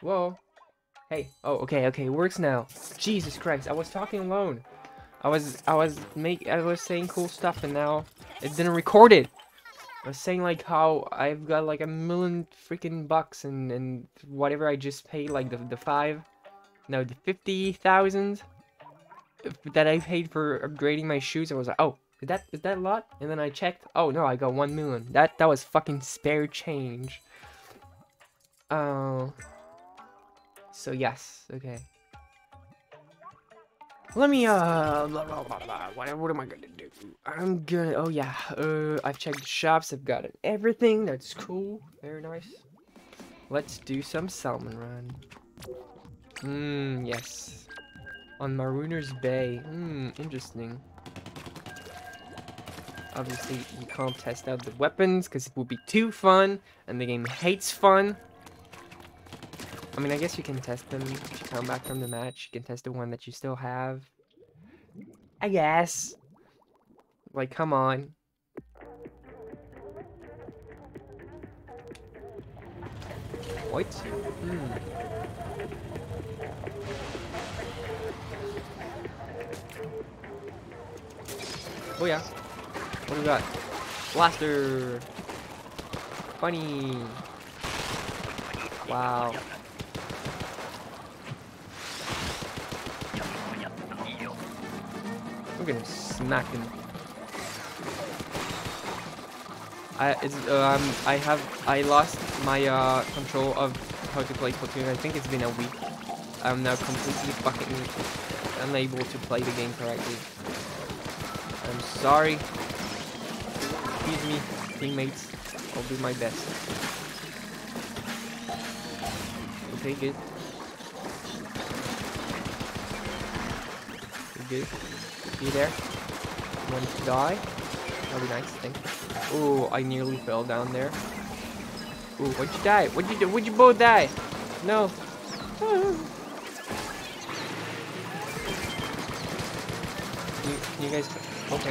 Whoa. Hey. Oh, okay, okay. It works now. Jesus Christ. I was talking alone. I was saying cool stuff and now it didn't record it. I was saying like how I've got like 1,000,000 freaking bucks and whatever I just paid, like the 50,000 that I paid for upgrading my shoes. I was like, oh, is that a lot? And then I checked. Oh no, I got 1,000,000. That was fucking spare change. Oh. So yes, okay. Let me what am I gonna do? I'm gonna, oh yeah, I've checked the shops. I've got everything. That's cool. Very nice. Let's do some salmon run. Yes. On Marooner's Bay. Interesting. Obviously, you can't test out the weapons because it would be too fun, and the game hates fun. I mean, I guess you can test them if you come back from the match. You can test the one that you still have. I guess. Like, come on. What? Oh yeah. What do we got? Blaster! Funny! Wow. I'm gonna smack him. I lost my control of how to play Splatoon. I think it's been a week. I'm now completely fucking unable to play the game correctly. I'm sorry. Excuse me, teammates. I'll do my best. Okay, good. Good. You there? You want to die? That'll be nice, thank you. Oh, I nearly fell down there. Oh, why'd you die? What'd you do? Why'd you both die? No. Can you guys... Okay.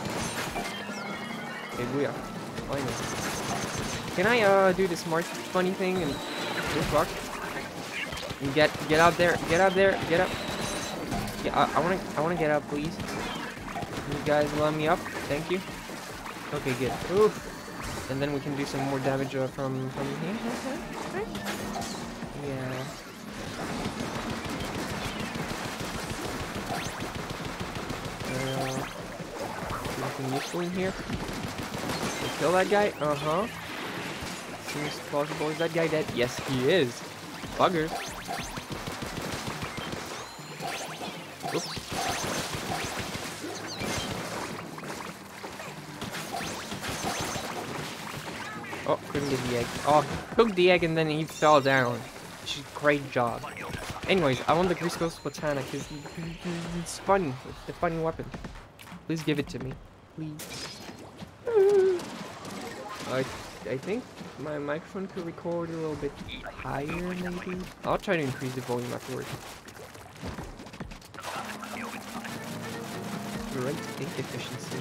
Okay, booyah. Finally. Can I do the smart funny thing and fuck? And get up there, get up there, get up. Yeah, I wanna get up, please. Can you guys let me up? Thank you. Okay, good. Oof. And then we can do some more damage from here. Yeah. Nothing useful in here. Kill that guy? Uh-huh. Seems plausible. Is that guy dead? Yes, he is. Bugger. Oops. Oh, couldn't get the egg. Oh, cooked the egg and then he fell down. Great job. Anyways, I want the Grisco Splatana because it's funny. It's the funny weapon. Please give it to me. Please. I think my microphone could record a little bit higher, maybe. I'll try to increase the volume afterwards. Great ink efficiency.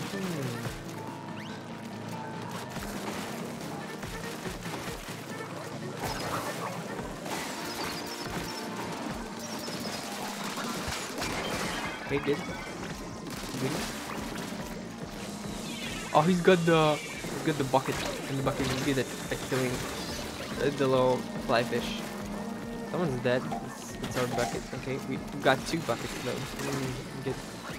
Okay, good. Oh, he's got the bucket, and the bucket is good at killing the little fly fish. Someone's dead. It's our bucket. Okay, we've got 2 buckets though. Good.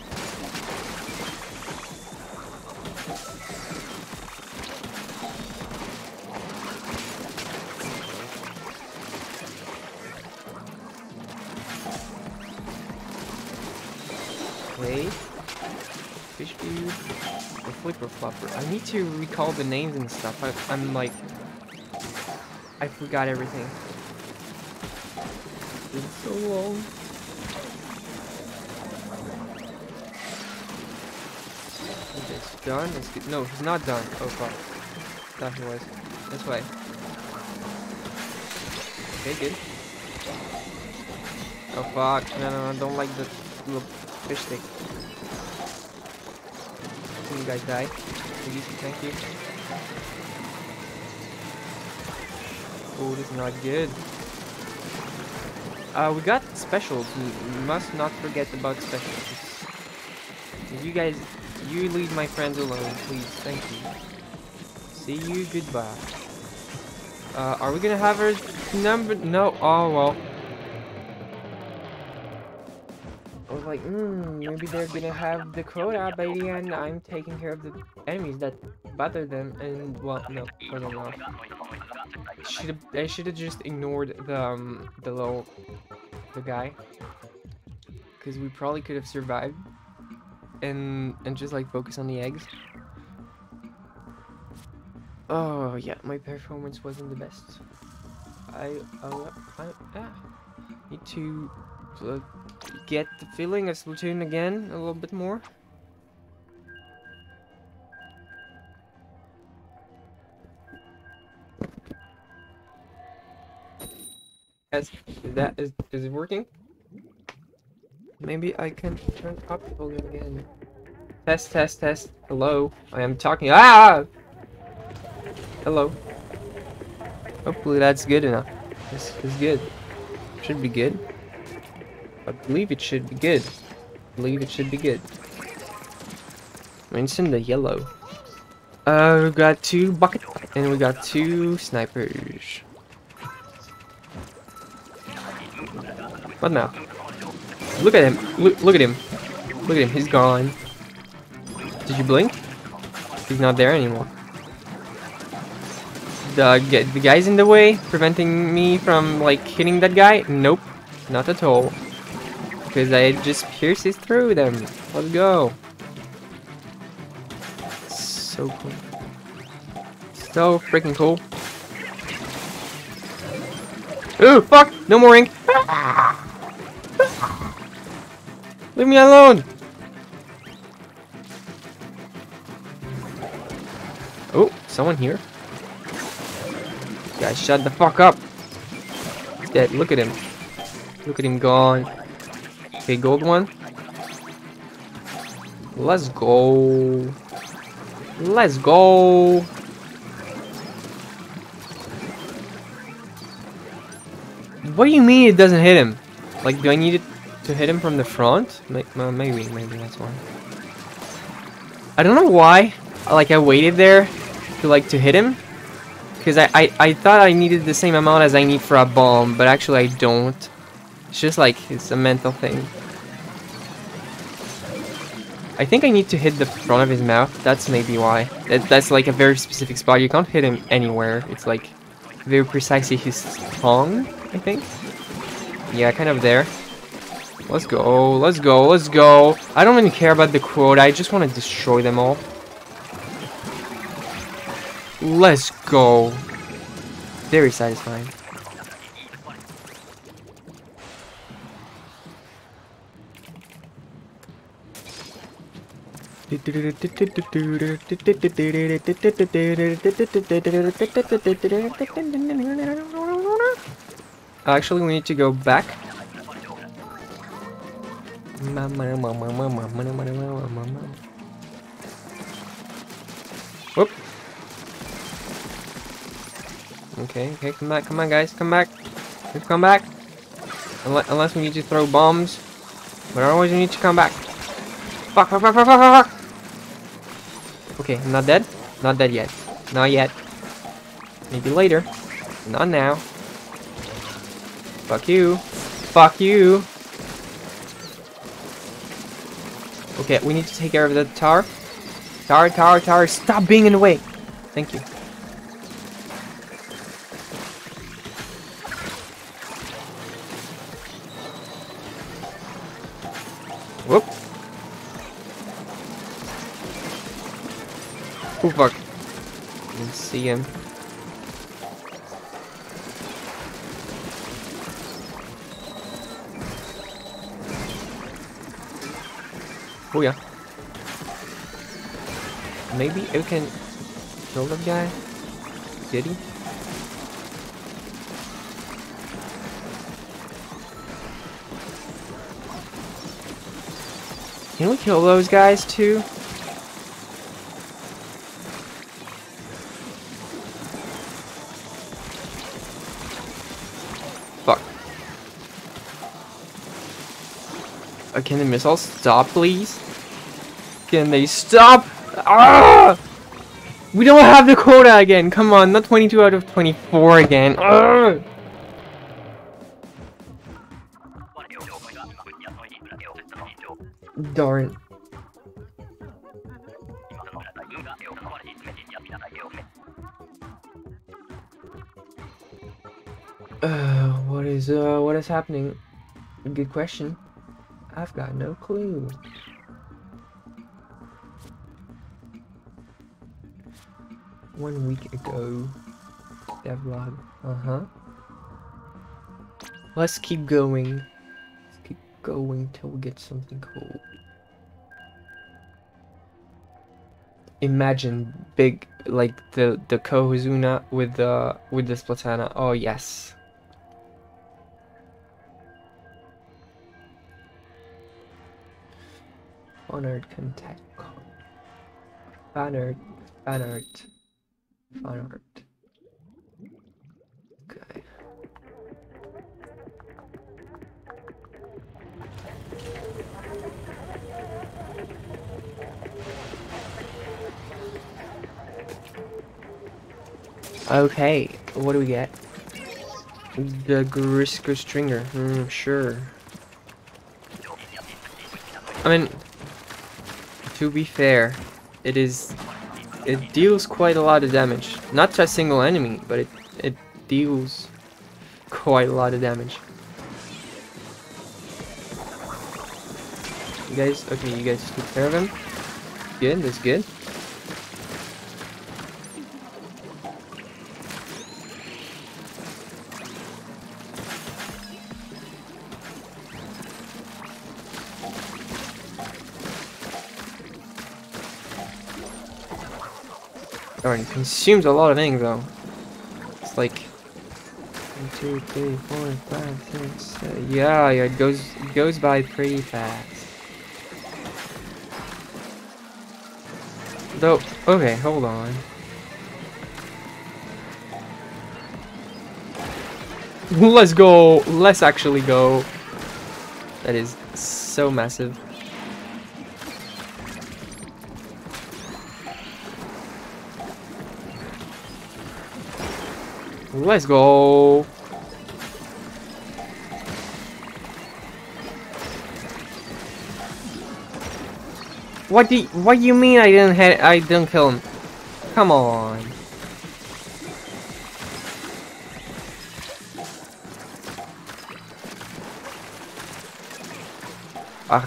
Okay. Fish dude. Or flipper flopper. I need to recall the names and stuff. I'm like... I forgot everything. It's been so long. Is this done? It's good. No, he's not done. Oh fuck. Thought he was. This way. Okay, good. Oh fuck. No, I don't like the little fish stick. Can you guys die? Please, thank you. Oh, this is not good. We got specials. We must not forget about specials. You guys, you leave my friends alone, please. Thank you. See you. Goodbye. Are we gonna have our number? No. Oh well. I was like, maybe they're gonna have the quota by the end. I'm taking care of the enemies that bother them, and well, no, wasn't enough. I should have just ignored the guy, because we probably could have survived, and just like focus on the eggs. Oh yeah, my performance wasn't the best. I need to get the feeling of Splatoon again a little bit more. Is it working? Maybe I can turn up the volume again. Test, test, test. Hello. I am talking. Ah! Hello. Hopefully that's good enough. This is good. Should be good. I believe it should be good. I believe it should be good. I mean, it's in the yellow. We got 2 buckets and we got 2 snipers. What now? Look at him. Look at him. Look at him. He's gone. Did you blink? He's not there anymore. The guy's in the way, preventing me from like hitting that guy? Nope, not at all. Because I just pierces through them. Let's go. So cool. So freaking cool. Ooh, fuck! No more ink! Leave me alone! Oh, someone here. Guys, shut the fuck up! He's dead. Look at him. Look at him gone. Okay, gold one. Let's go. Let's go. What do you mean it doesn't hit him? Like, do I need it to hit him from the front? Maybe that's why. I don't know why. Like, I waited there to hit him. Because I thought I needed the same amount as I need for a bomb, but actually I don't. It's just like, it's a mental thing. I think I need to hit the front of his mouth. That's maybe why. That's like a very specific spot. You can't hit him anywhere. It's like very precisely his tongue, I think. Yeah, kind of there. Let's go, let's go, let's go. I don't really care about the quota. I just want to destroy them all. Let's go. Very satisfying. Actually, we need to go back. Whoop. Okay, come on, guys, come back. Let's come back. Unless we need to throw bombs. But otherwise, we need to come back. Fuck. Okay, I'm not dead. Not dead yet. Not yet. Maybe later. Not now. Fuck you. Fuck you. Okay, we need to take care of the tower. Tower. Stop being in the way. Thank you. Whoop. Oh fuck. Didn't see him. Oh yeah. Maybe we can kill that guy. Did he? Can we kill those guys too? Fuck. Can the missiles stop, please? Can they stop? Ah! We don't have the quota again. Come on, not 22 out of 24 again. Ah! Darn. What is happening? Good question. I've got no clue. One week ago, devlog. Let's keep going. Let's keep going till we get something cool. Imagine big, like the Kohuzuna with the Splatana. Oh yes. Honored contact. Fan art. Okay. Okay, what do we get? The Grisker Stringer. Sure. I mean, to be fair, it deals quite a lot of damage. Not to a single enemy, but it deals quite a lot of damage. You guys take care of him. Good, that's good. Darn, it consumes a lot of things though. It's like 1, 2, 3, 4, 5, 6, 7. Yeah, it goes by pretty fast. Though, okay, hold on. Let's go. Let's actually go. That is so massive. Let's go. What do you mean I didn't kill him? Come on. Ah.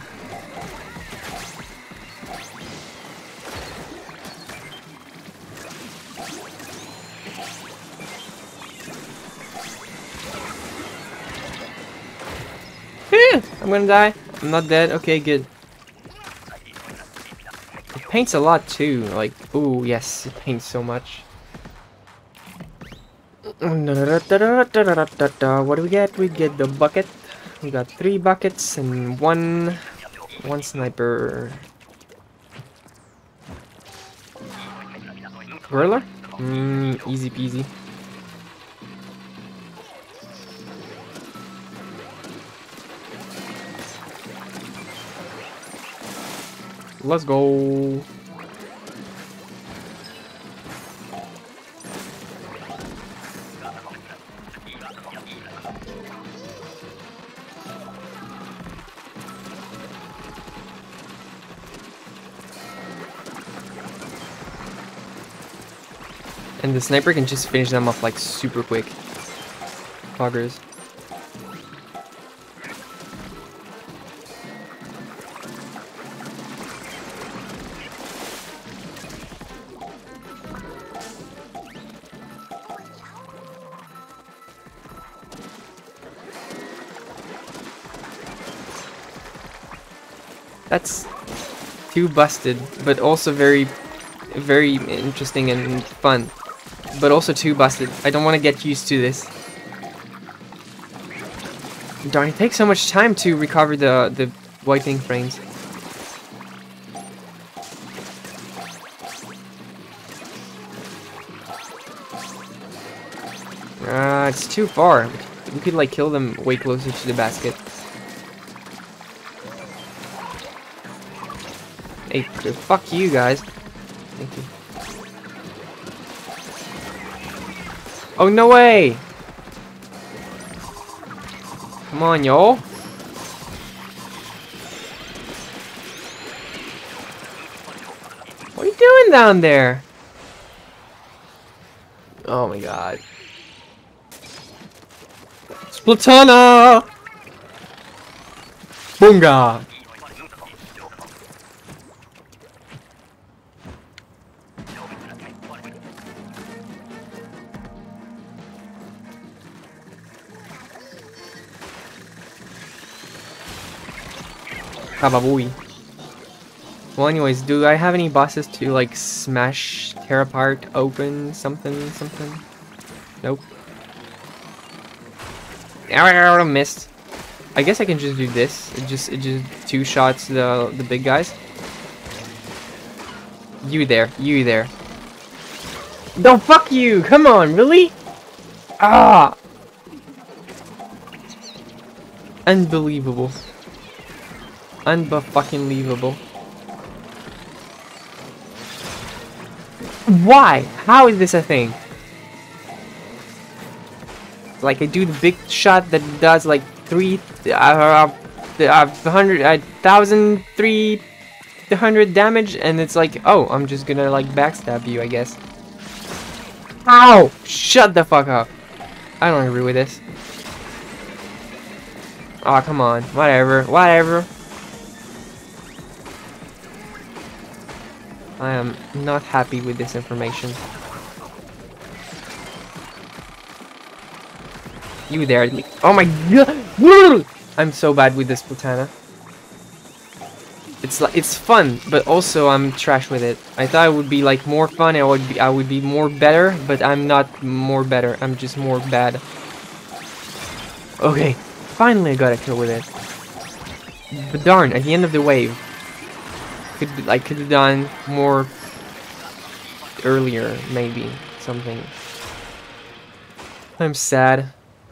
I'm gonna die. I'm not dead. Okay, good. It paints a lot too. Like, ooh, yes, it paints so much. What do we get? We get the bucket. We got 3 buckets and one sniper. Whirler? Easy peasy. Let's go. And the sniper can just finish them off like super quick. Poggers. That's too busted, but also very interesting and fun. But also too busted. I don't want to get used to this. Darn, it takes so much time to recover the whitening frames. It's too far. We could like kill them way closer to the basket. Hey, fuck you guys. Thank you. Oh, no way! Come on, y'all. What are you doing down there? Oh my god. Splatana! Boonga! Kababooey. Well, anyways, do I have any bosses to like smash, tear apart, open, something? Nope. I missed. I guess I can just do this. It just two shots the big guys. You there. No, fuck you! Come on, really? Ah! Unbelievable. Unba-fucking-leavable. Why? How is this a thing? Like, I do the big shot that does like 300 damage, and it's like, oh, I'm just gonna like backstab you, I guess. Ow! Shut the fuck up. I don't agree with this. Aw, oh, come on. Whatever. I am not happy with this information. You there. Oh my god! I'm so bad with this Platana. It's fun, but also I'm trash with it. I thought it would be like more fun and I would be more better, but I'm not more better. I'm just more bad. Okay, finally I got a kill with it. But darn, at the end of the wave, could have done more earlier, maybe something. I'm sad.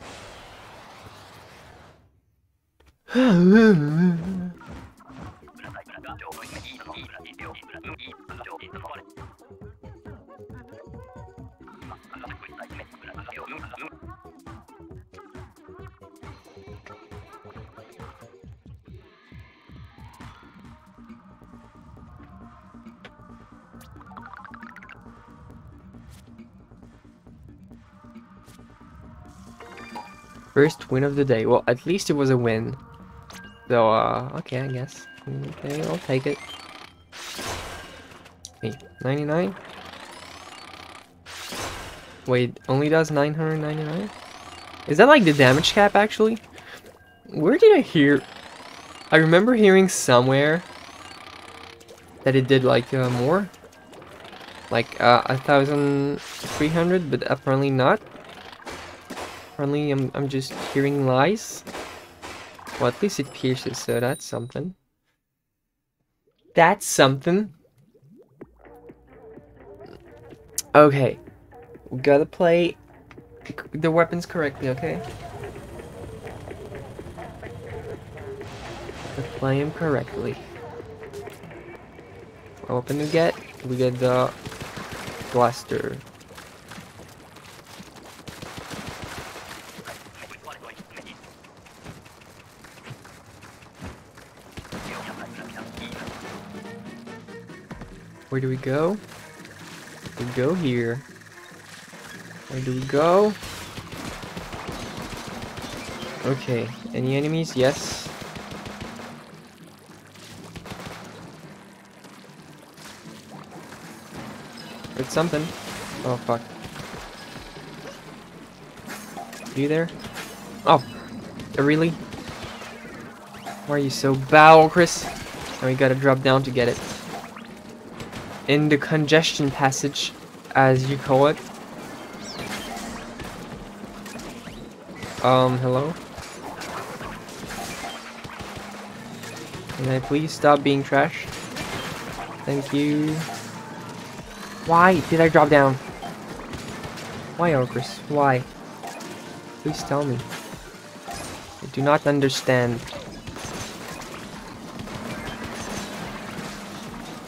First win of the day. Well, at least it was a win. So, okay, I guess. Okay, I'll take it. Hey, 99? Wait, only does 999? Is that like the damage cap, actually? Where did I hear? I remember hearing somewhere that it did like more. Like 1,300, but apparently not. Apparently I'm just hearing lies. Well, at least it pierces, so that's something. That's something. Okay. We gotta play the weapons correctly, okay? Gotta play them correctly. What weapon we get? We get the blaster. Where do we go? We go here. Where do we go? Okay. Any enemies? Yes. It's something. Oh fuck. You there? Oh. Really? Why are you so bad, Chris? Now we gotta drop down to get it. In the congestion passage, as you call it. Hello? Can I please stop being trash? Thank you. Why did I drop down? Why, Ogres? Why? Please tell me. I do not understand.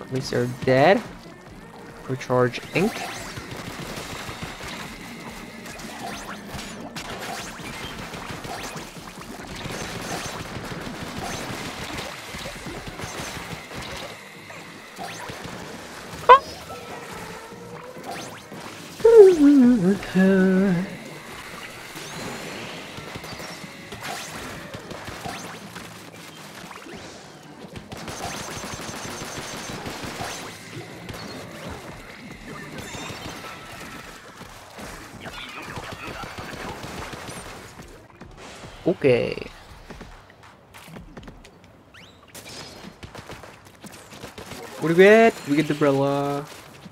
At least they're dead. Recharge ink. Okay. What do we get? We get the umbrella.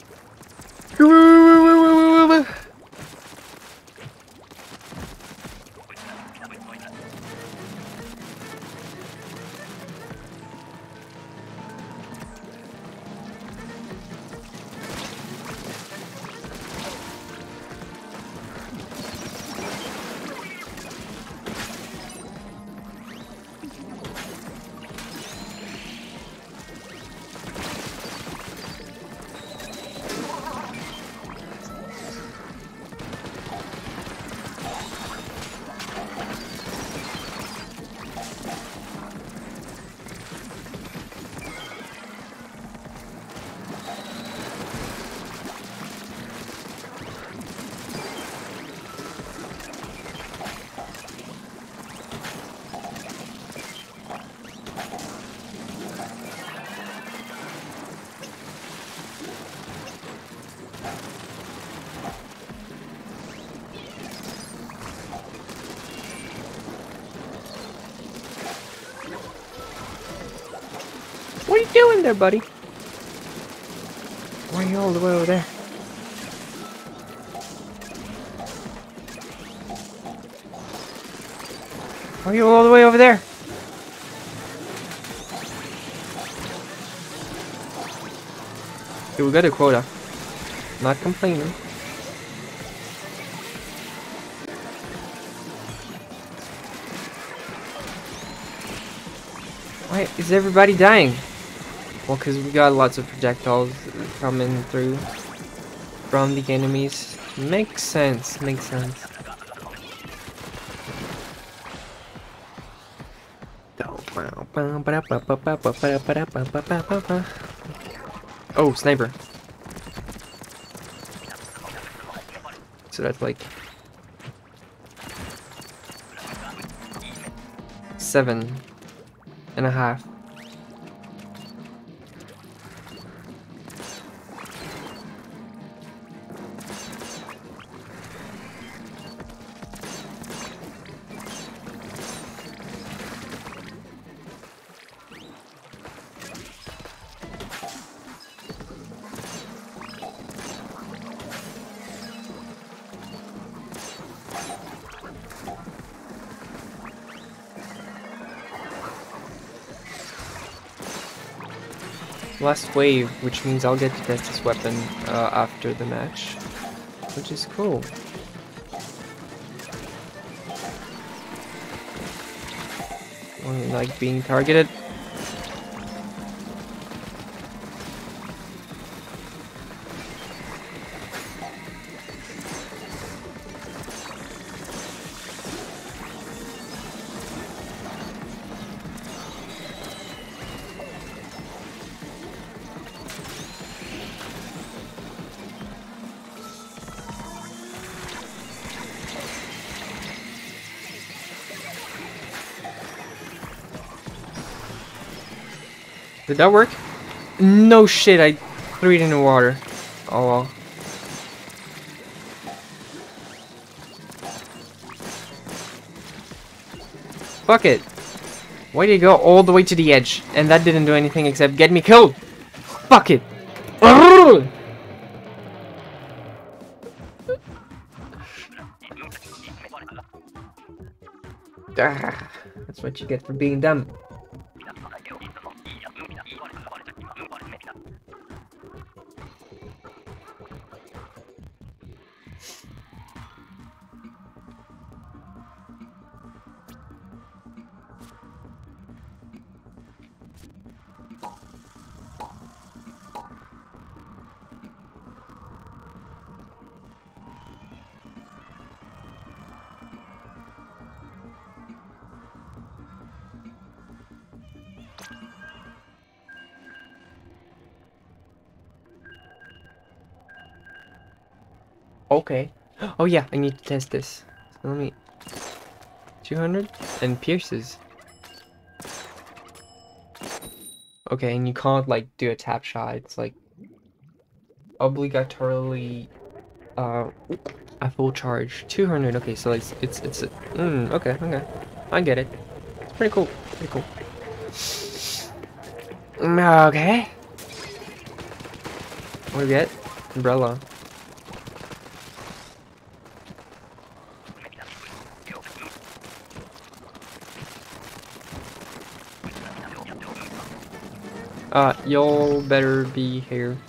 What are you doing there, buddy? Why are you all the way over there? Why are you all the way over there? Okay, we got a quota. Not complaining. Why is everybody dying? Well, because we got lots of projectiles coming through from the enemies. Makes sense, makes sense. Oh, sniper. So that's like 7.5. Last wave, which means I'll get to test this weapon after the match, which is cool. Like being targeted. Did that work? No shit, I threw it in the water. Oh well. Fuck it. Why did you go all the way to the edge? And that didn't do anything except get me killed. Fuck it. That's what you get for being dumb. Okay. Oh yeah, I need to test this. So let me... 200? And pierces. Okay, and you can't, like, do a tap shot. It's, like, obligatorily, a full charge. 200, okay, so it's okay, okay. I get it. It's pretty cool, pretty cool. Okay. What do we get? Umbrella. Y'all better be here.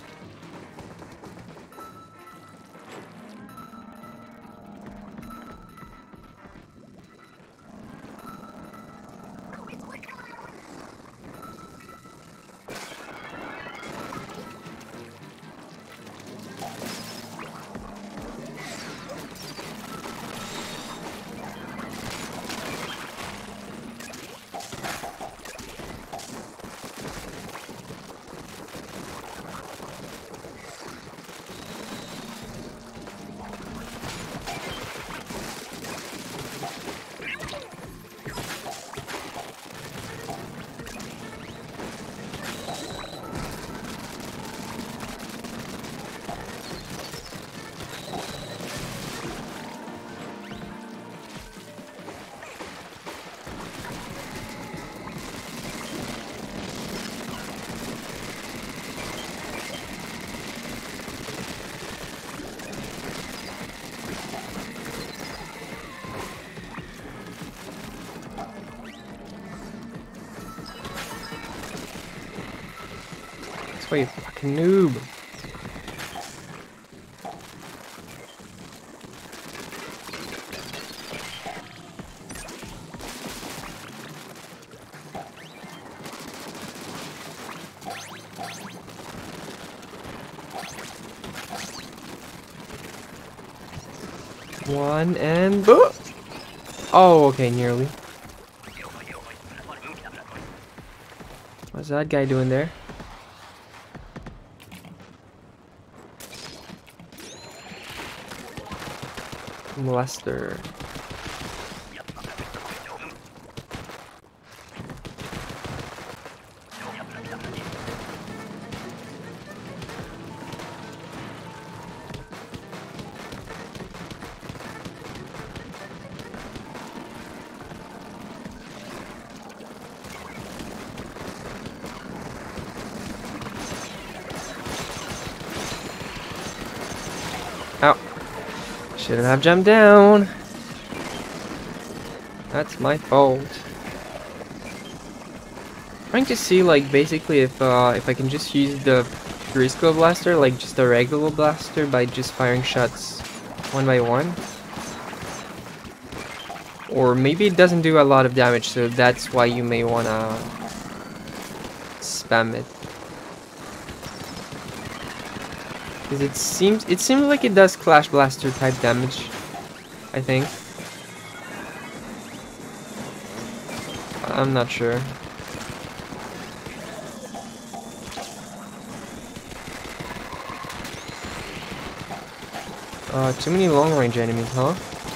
That's why you fucking noob. One and boop. Oh, okay, nearly. What's that guy doing there? Molester. Ow. Shouldn't have jumped down. That's my fault. Trying to see, like, basically if I can just use the Risco blaster, like just a regular blaster, by just firing shots one by one. Or maybe it doesn't do a lot of damage, so that's why you may wanna spam it. Because it seems like it does Clash Blaster type damage, I think. I'm not sure. Too many long range enemies, huh?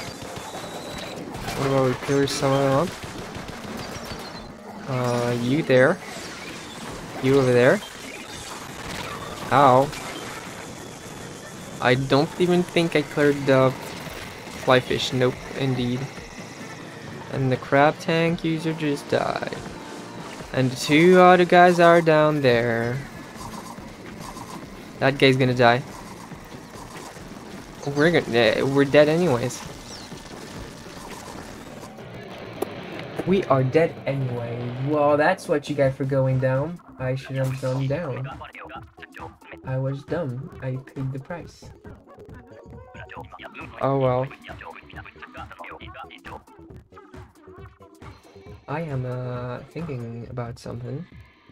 What about we clear some of them up? You there. You over there. Ow. I don't even think I cleared the fly fish. Nope, indeed. And the crab tank user just died. And the two other guys are down there. That guy's gonna die. We're dead anyways. We are dead anyway. Well, that's what you got for going down. I should have gone down. I was dumb. I paid the price. Oh well. I am thinking about something.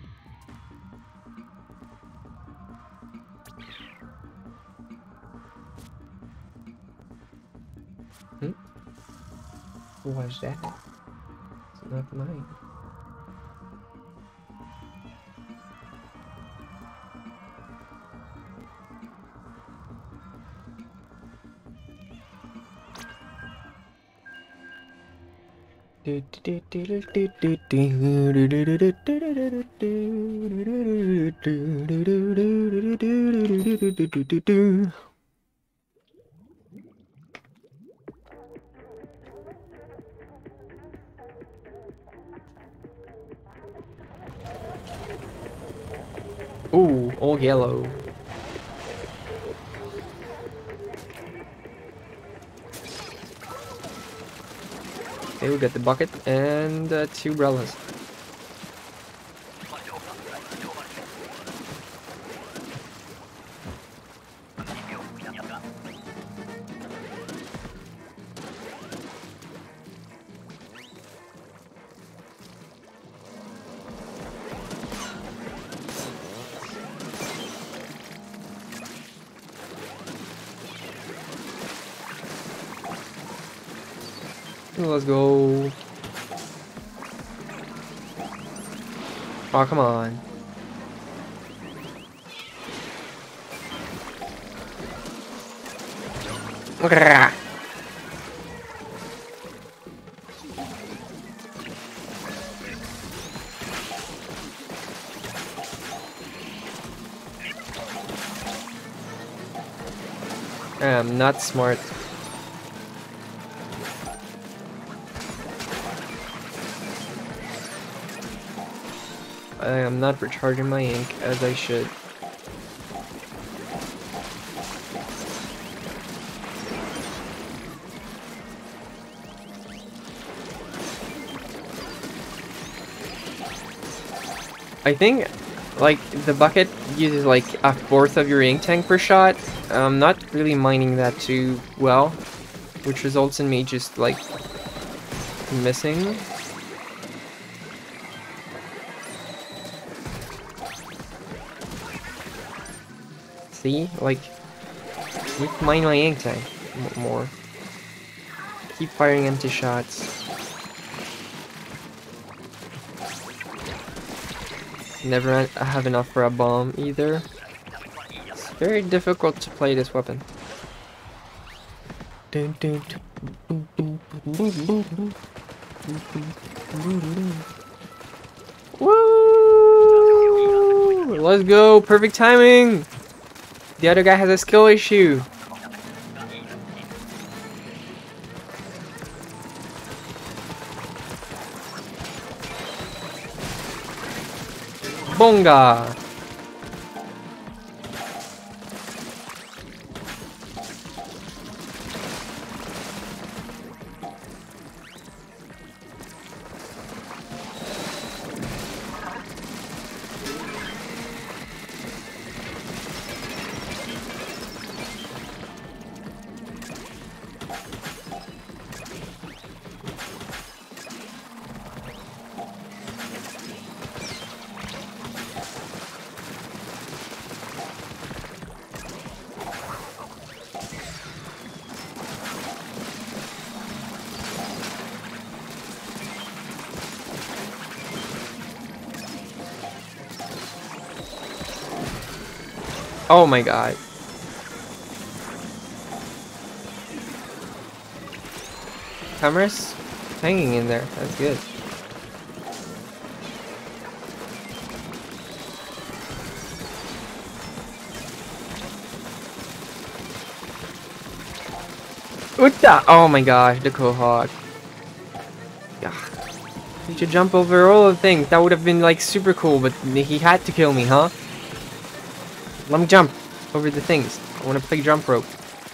What's that? It's not mine. Ooh, all yellow. Okay, we got the bucket and 2 umbrellas. Let's go. Oh, come on. I'm not smart. I am not recharging my ink as I should. I think, like, the bucket uses like 1/4 of your ink tank per shot. I'm not really mining that too well, which results in me just, like, missing. See? Like, need to mine my ink tank more. Keep firing empty shots. Never have enough for a bomb either. It's very difficult to play this weapon. Woo! Let's go! Perfect timing! The other guy has a skill issue. Bonga! Oh my god. Cameras hanging in there. That's good. Uta! Oh my gosh, the Quahog. Yeah. He should jump over all the things. That would have been like super cool, but he had to kill me, huh? Let me jump over the things. I want to play jump rope.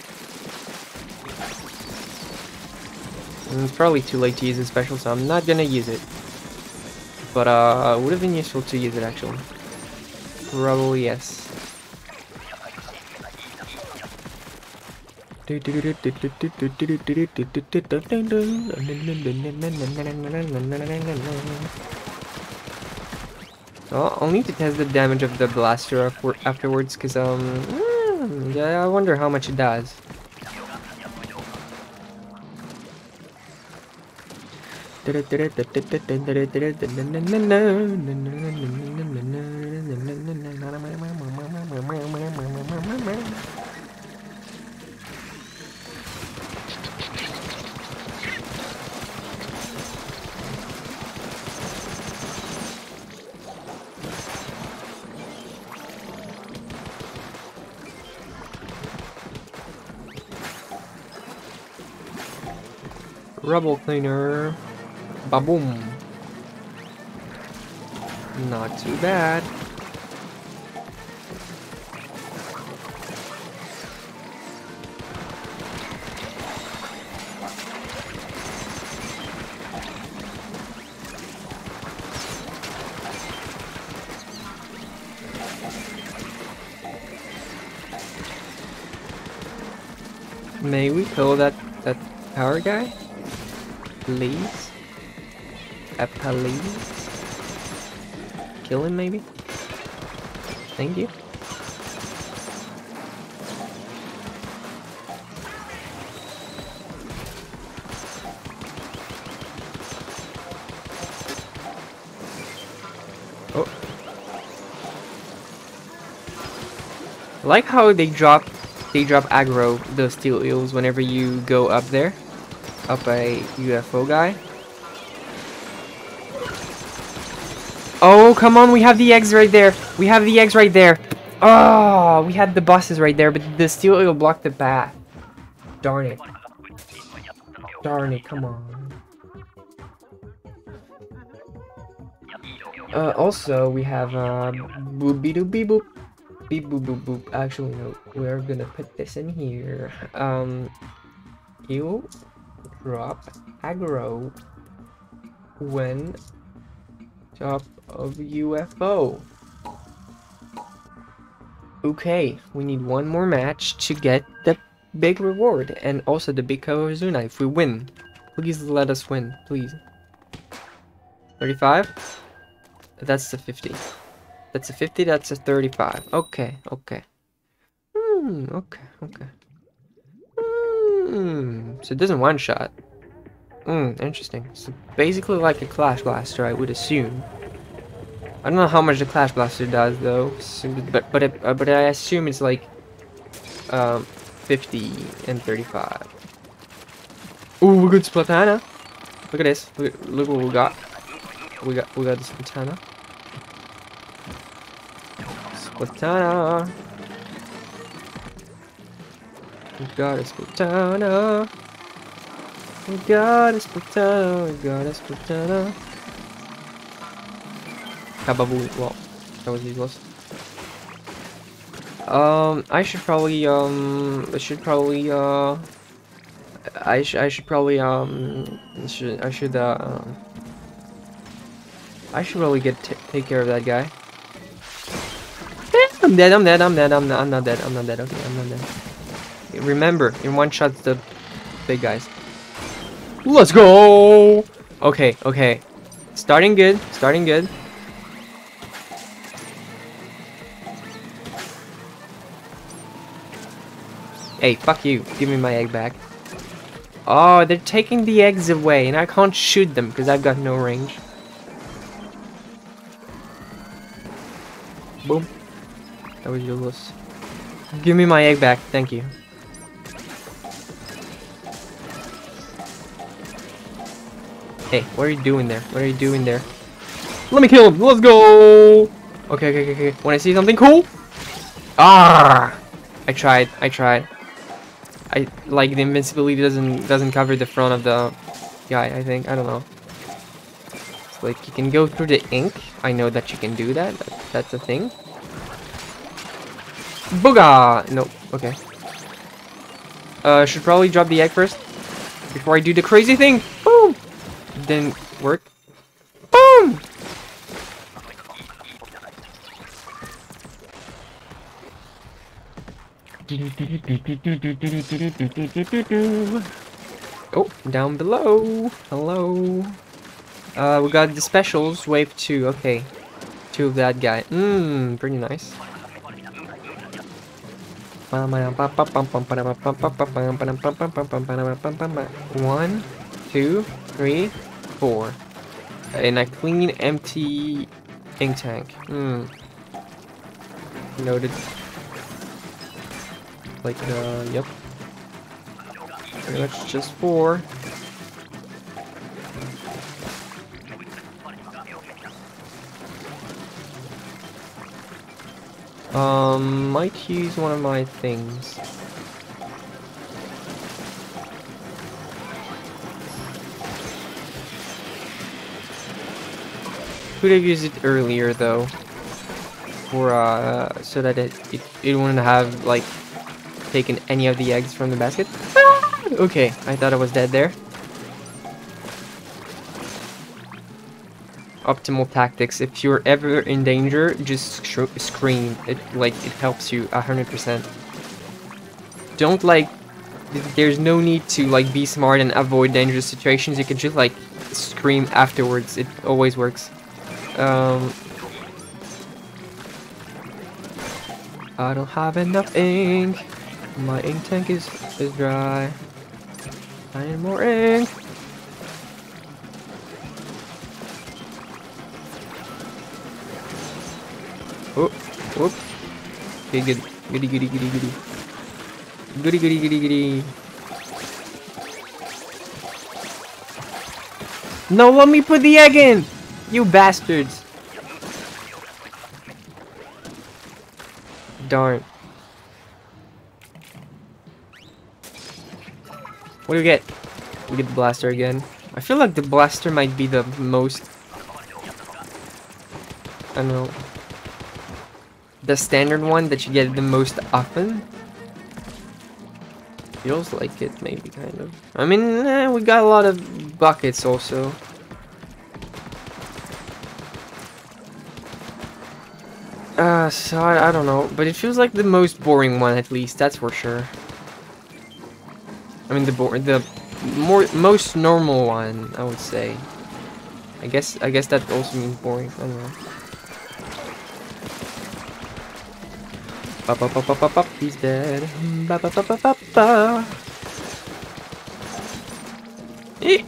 And it's probably too late to use a special, so I'm not gonna use it. But it would have been useful to use it actually. Probably yes. Well, I'll need to test the damage of the blaster afterwards, because yeah, I wonder how much it does. Rubble cleaner. Ba-boom. Not too bad. May we kill that power guy? Please? Please? Kill him maybe? Thank you. Oh. I like how they drop aggro, the steel eels, whenever you go up there. Up a UFO guy. Oh, come on, we have the eggs right there. We have the eggs right there. Oh, we had the buses right there, but the steel eel blocked the path. Darn it. Darn it, come on. Also, we have, boopy doopy boop. Beep boop boop boop. Actually, no, we're gonna put this in here. Eel drop aggro when top of UFO. Okay, we need one more match to get the big reward and also the big Kawarzuna if we win. Please let us win, please. 35? That's the 50. That's a 50, that's a 35. Okay, okay. Okay. So it doesn't one-shot. Interesting. So basically like a Clash Blaster, I would assume. I don't know how much the Clash Blaster does though, so, but I assume it's like 50 and 35. Ooh, we got Splatana. Look at this. Look what we got. We got the Splatana. Splatana. We got a Splatana. We got a Splatana. We got a Splatana. Kababoo. Well, that was useless. I should probably really take care of that guy. I'm dead. I'm not dead. Okay, I'm not dead. Remember, in one shot the big guys. Let's go. Okay. Starting good. Hey, fuck you. Give me my egg back. Oh, they're taking the eggs away, and I can't shoot them because I've got no range. Boom. That was useless. Give me my egg back. Thank you. Hey, what are you doing there? Let me kill him. Let's go. Okay. When I see something cool. Ah! I tried. I like the invincibility doesn't cover the front of the guy, I think. I don't know. It's like you can go through the ink. I know that you can do that. That's a thing. Booga! Nope. Okay. Should probably drop the egg first before I do the crazy thing. Boom! Didn't work. Boom! Oh, down below. Hello. We got the specials, wave 2. Okay. 2 of that guy. Pretty nice. 1, 2, 3, 4. And a clean, empty ink tank. Noted. Like, yep. Pretty much just 4. Might use one of my things. Could have used it earlier though, for so that it wouldn't have like taken any of the eggs from the basket. Ah! Okay, I thought I was dead there. Optimal tactics. If you're ever in danger, just scream. It helps you 100%. Don't like. There's no need to like be smart and avoid dangerous situations. You can just like scream afterwards. It always works. I don't have enough ink. My ink tank is dry. I need more ink. Oh, whoop. Okay, good. Goody, goody, goody, goody. Goody, goody, goody, goody. No, let me put the egg in! You bastards. Darn. What do we get? We get the blaster again. I feel like the blaster might be the most... I don't know. The standard one that you get the most often. Feels like it, maybe, kind of. I mean, we got a lot of buckets also. So I don't know, but it feels like the most boring one, at least, that's for sure. I mean, the most normal one, I would say. I guess that also means boring. I don't know. Up, he's dead. Eh.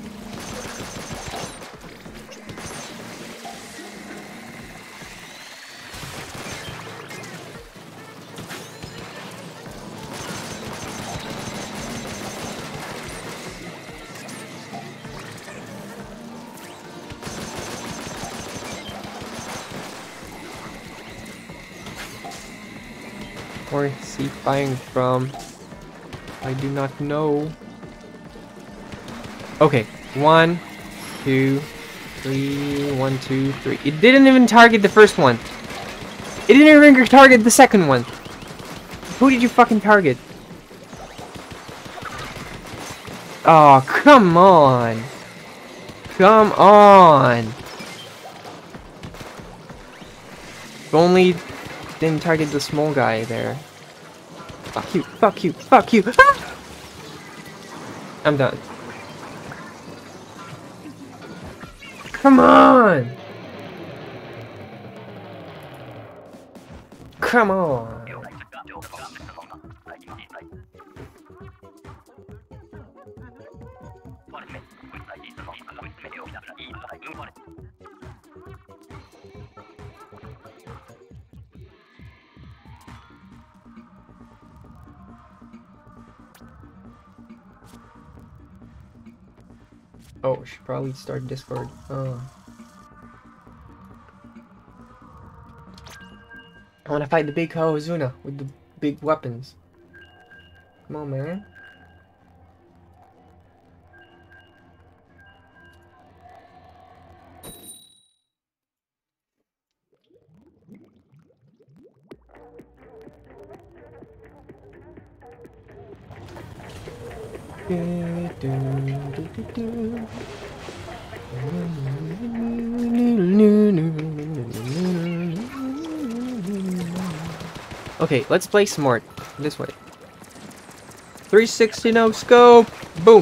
Where is he firing from? I do not know. Okay, 1, 2, 3, 1, 2, 3. It didn't even target the first one. It didn't even target the second one. Who did you fucking target? Oh, come on. Come on. If only didn't target the small guy there. Fuck you, fuck you, fuck you. Ah! I'm done. Come on. Come on. Oh, we should probably start Discord. Oh. I wanna fight the big Kaozuna with the big weapons. Come on, man. Okay, let's play smart. This way. 360 no scope. Boom.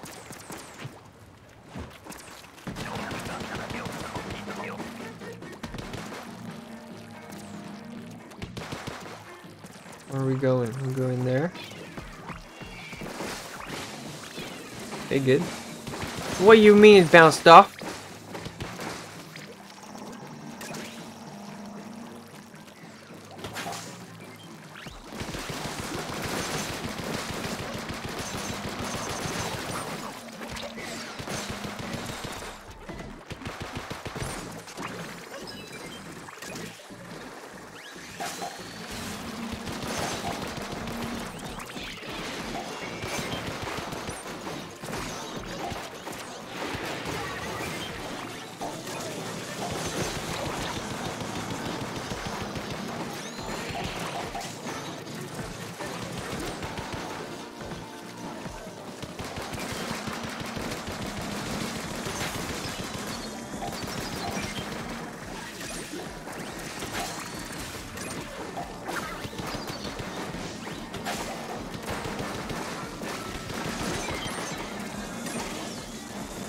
Where are we going? We're going there. Okay, good. What do you mean it bounced off?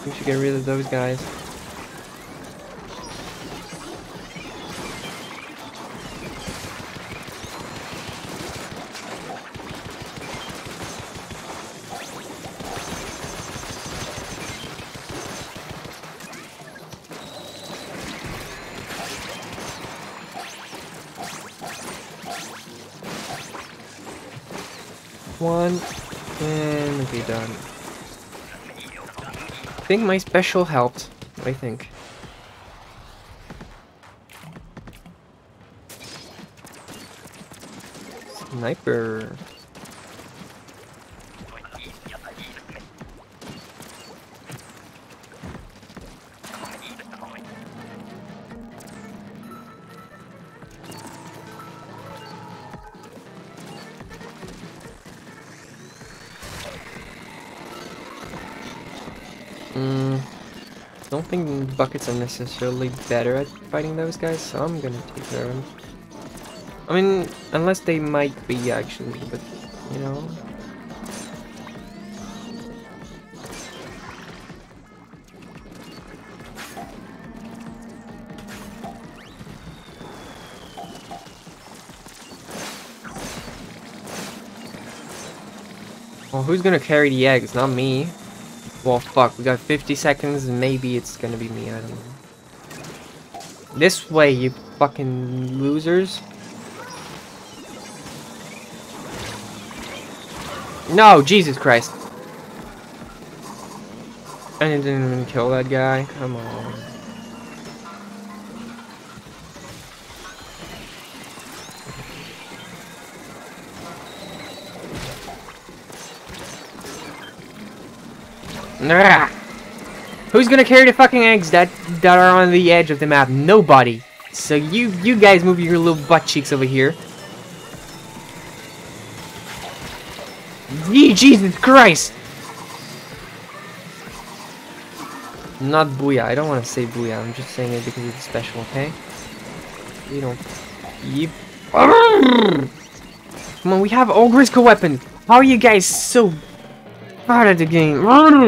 We should get rid of those guys. One, and okay, done. I think my special helped. I think. Sniper. Don't think buckets are necessarily better at fighting those guys, so I'm gonna take care of them. I mean, unless they might be actually, but you know. Well, who's gonna carry the eggs? Not me. Well, fuck, we got 50 seconds, and maybe it's gonna be me, I don't know. This way, you fucking losers. No, Jesus Christ. And it didn't even kill that guy, come on. Nah. Who's gonna carry the fucking eggs that are on the edge of the map? Nobody. So you guys move your little butt cheeks over here. Yee, Jesus Christ! Not booyah. I don't want to say booyah. I'm just saying it because it's special, okay? You don't. Yep. Come on, we have Ogriska weapon. How are you guys so bad at the game?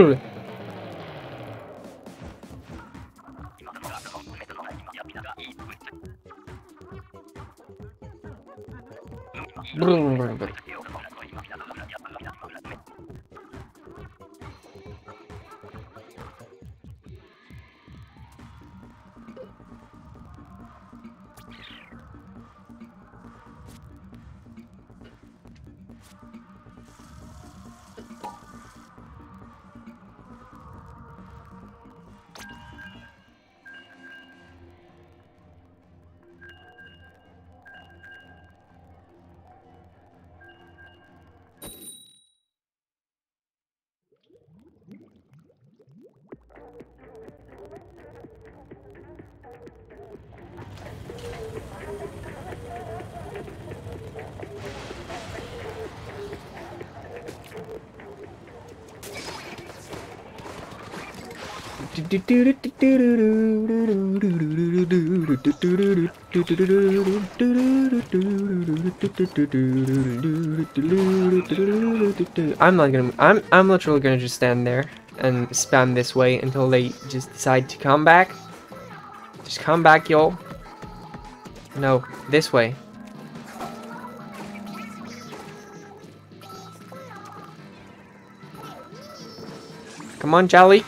I'm literally gonna just stand there and spam this way until they just decide to come back. Just come back, y'all. No, this way. Come on, Jolly.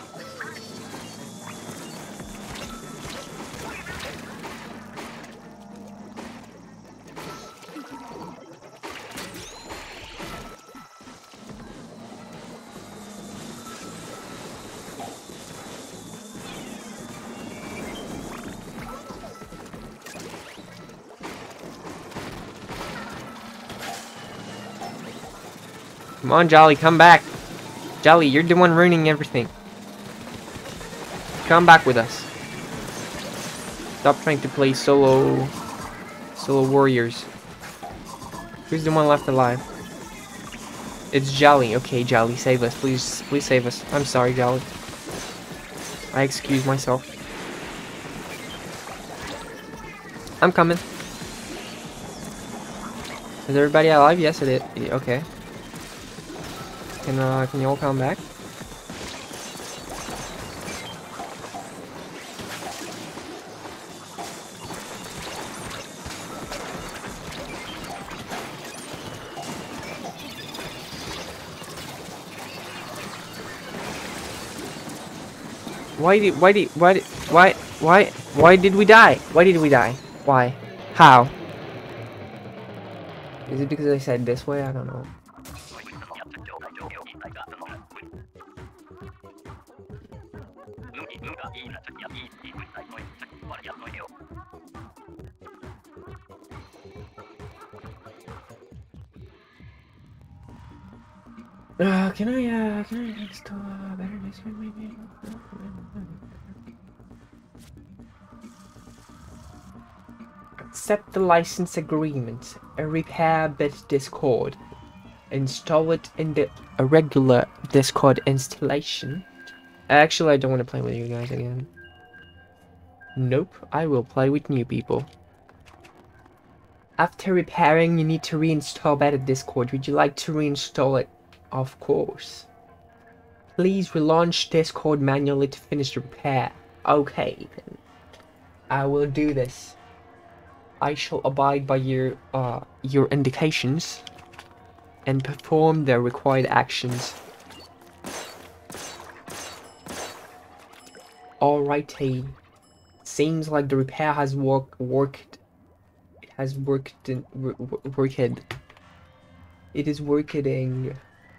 Come on, Jolly, come back. Jolly, you're the one ruining everything. Come back with us. Stop trying to play solo warriors. Who's the one left alive? It's Jolly. Okay, Jolly, save us. Please save us. I'm sorry, Jolly. I excuse myself. I'm coming. Is everybody alive? Yes, it is. Okay. Can you all come back? why did we die? Why did we die? Why? How? Is it because I said this way? I don't know. Can I install a better Discord maybe? Accept the license agreement. A repair bit Discord. Install it in the regular Discord installation. Actually, I don't want to play with you guys again. Nope, I will play with new people. After repairing, you need to reinstall Beta Discord. Would you like to reinstall it? Of course. Please relaunch Discord manually to finish the repair. Okay, then. I will do this. I shall abide by your indications and perform the required actions. Alrighty. Seems like the repair has worked. It has worked. It is working.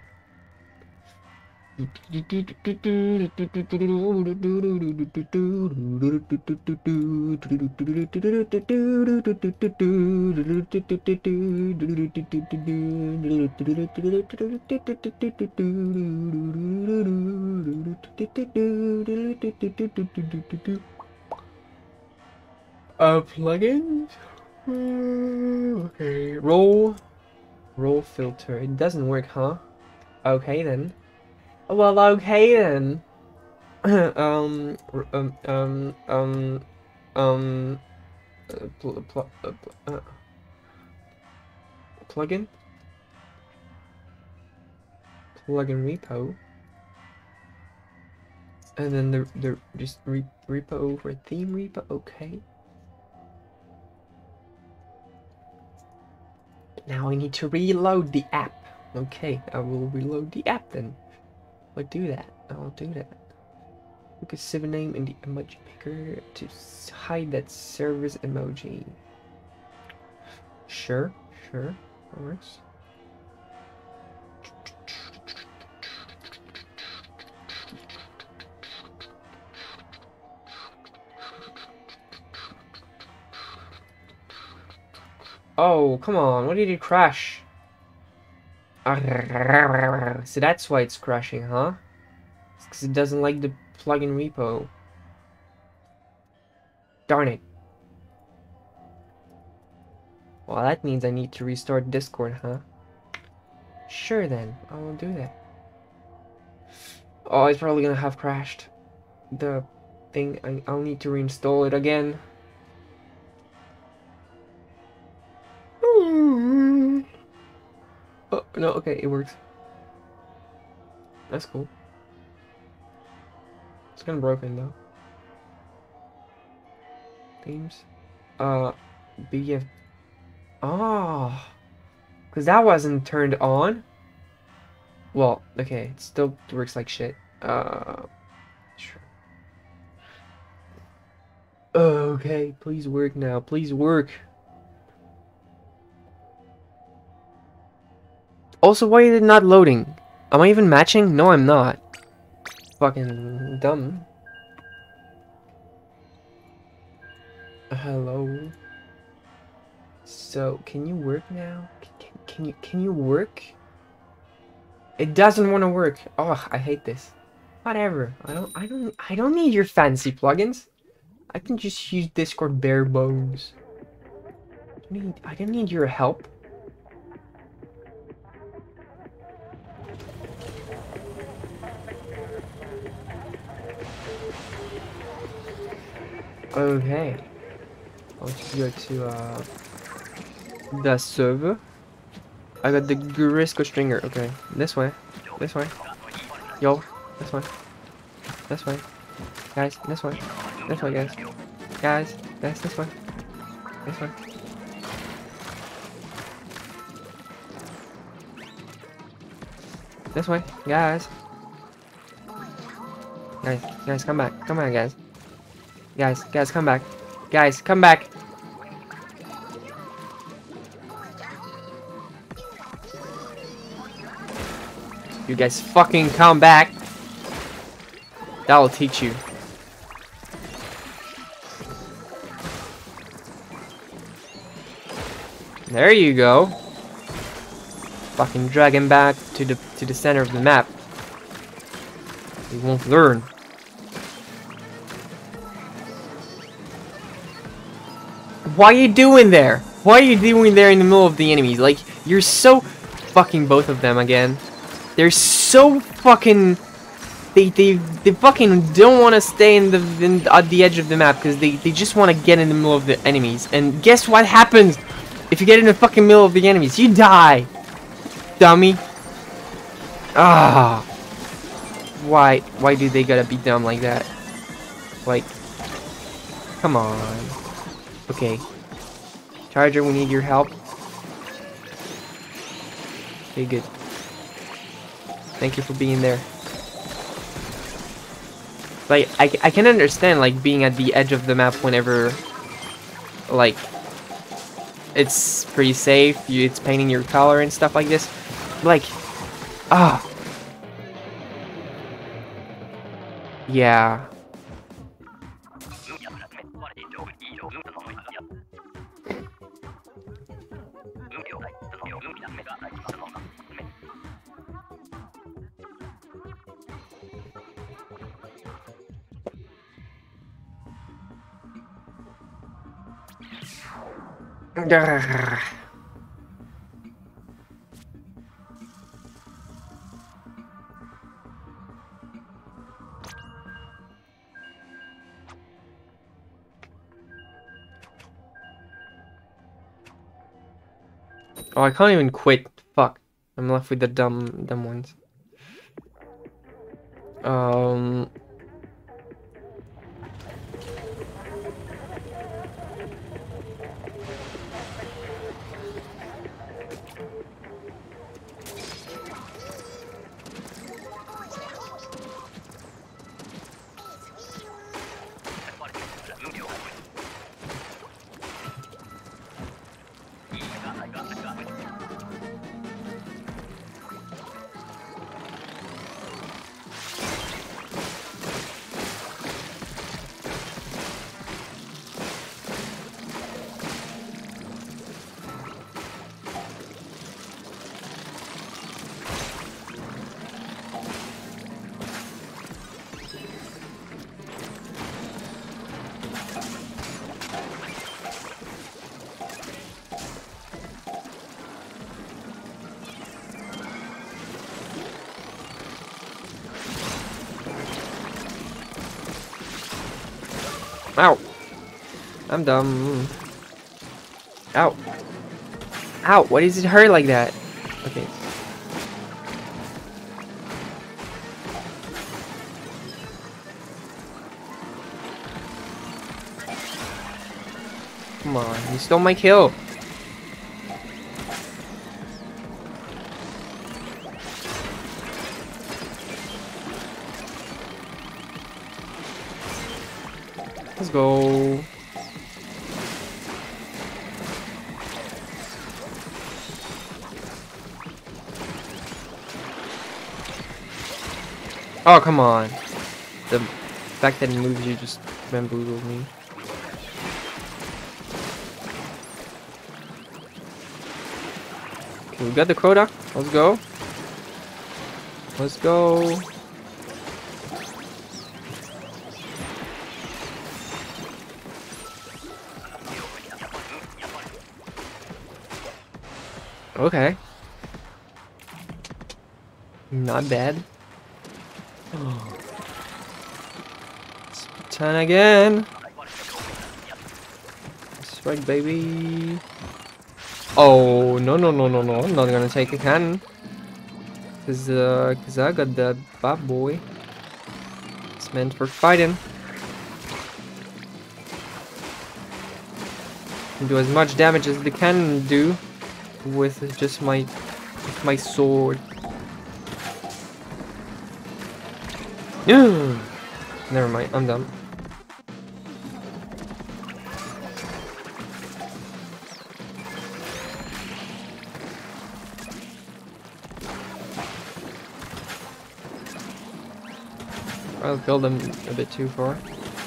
Plugins. Okay. Roll filter. It doesn't work, huh? Okay then. Well, okay then. um, plugin repo, and then the just repo for theme repo. Okay. Now I need to reload the app. Okay, I will reload the app then. I'll do that. Look at server name in the emoji picker to hide that server's emoji. Sure, that works. Oh, come on, what did it crash? So that's why it's crashing, huh? It's because it doesn't like the plugin repo. Darn it. Well, that means I need to restart Discord, huh? Sure then, I will do that. Oh, it's probably gonna have crashed. The thing, I'll need to reinstall it again. Oh, no, okay, it works. That's cool. It's kind of broken though. Themes. BF. Oh, because that wasn't turned on. Well, okay, it still works like shit. Sure. Okay, please work now. Please work. Also, why is it not loading? Am I even matching? No, I'm not. Fucking dumb. Hello. So, can you work now? Can you work? It doesn't want to work. Oh, I hate this. Whatever. I don't need your fancy plugins. I can just use Discord bare bones. I don't need your help. Okay. I'll just go to the server. I got the Grisco stringer. Okay, this way. This way. Yo, this way. This way. Guys, this way. This way, guys. Guys, this way. This way. This way, guys. Guys, come back. Come on, guys. Guys, come back. Guys, come back. You guys fucking come back. That'll teach you. There you go. Fucking drag him back to the center of the map. He won't learn. What are you doing there? What are you doing there in the middle of the enemies? Like, you're so fucking both of them again. They're so fucking. They fucking don't want to stay at the edge of the map because they just want to get in the middle of the enemies. And guess what happens if you get in the fucking middle of the enemies? You die, dummy. Ah. Why do they gotta be dumb like that? Like, come on. Okay. Charger, we need your help. Okay, good. Thank you for being there. Like, I can understand, like, being at the edge of the map whenever, like, it's pretty safe, it's painting your color and stuff like this. Like, ah. Yeah. Oh, I can't even quit. Fuck. I'm left with the dumb ones. Ow! I'm dumb. Ow! Ow! Why does it hurt like that? Okay. Come on, you stole my kill. Let's go. Oh, come on. The fact that it moves you just bamboozled me. Okay, we got the quota. Let's go. Let's go. Okay. Not bad. Oh. Turn again. That's right, baby. Oh, no. I'm not gonna take a cannon. Cause I got the bad boy. It's meant for fighting. Can do as much damage as the cannon do with just my sword. Never mind, I'm done. I'll build them a bit too far.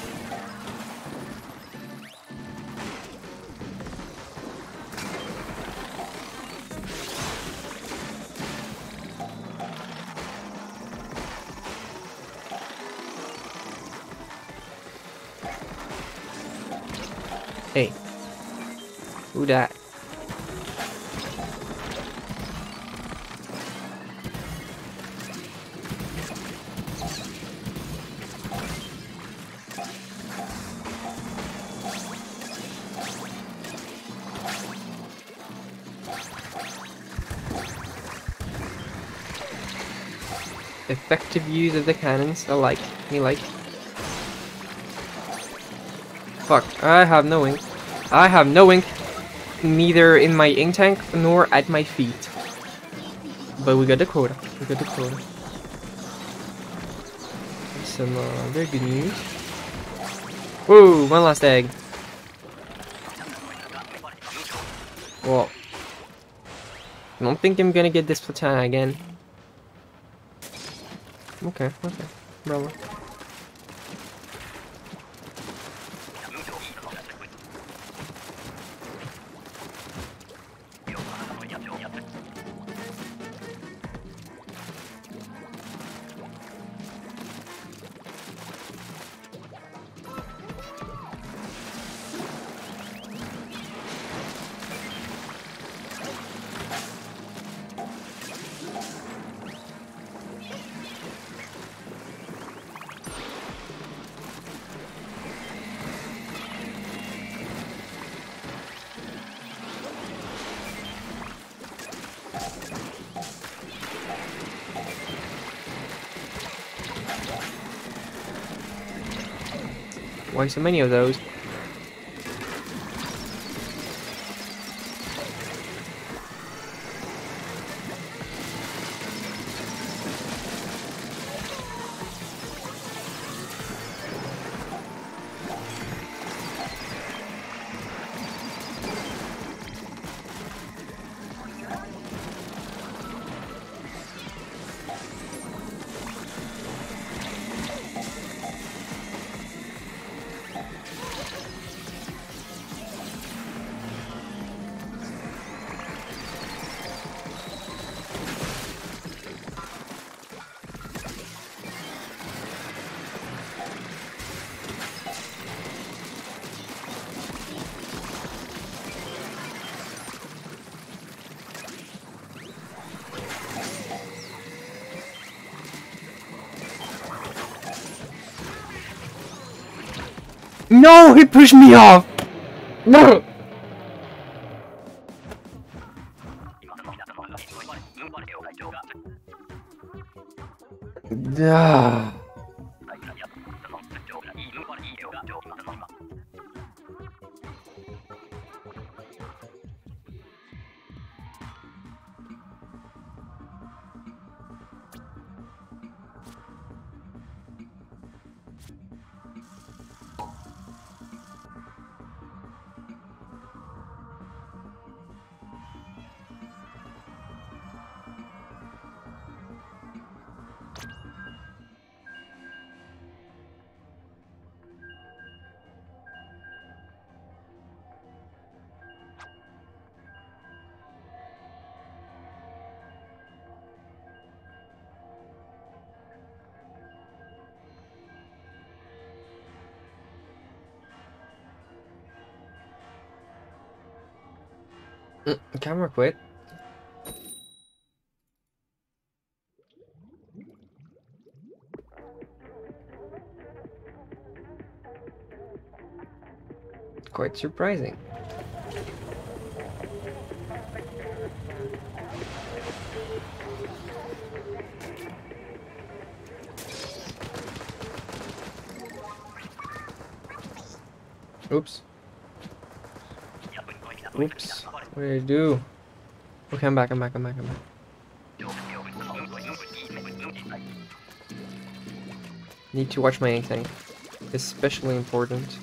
Hey, who that? Effective use of the cannons. I like. Me like. Fuck, I have no ink. I have no ink, neither in my ink tank nor at my feet. But we got the quota. We got the quota. Some very good news. Whoa, one last egg. Well, I don't think I'm gonna get this Platana again. Okay, bravo. Why so many of those? No, he pushed me off. No. Ah. Camera quit. Quite surprising. Oops. Oops. What did I do? Okay, I'm back. Need to watch my anything. Especially important.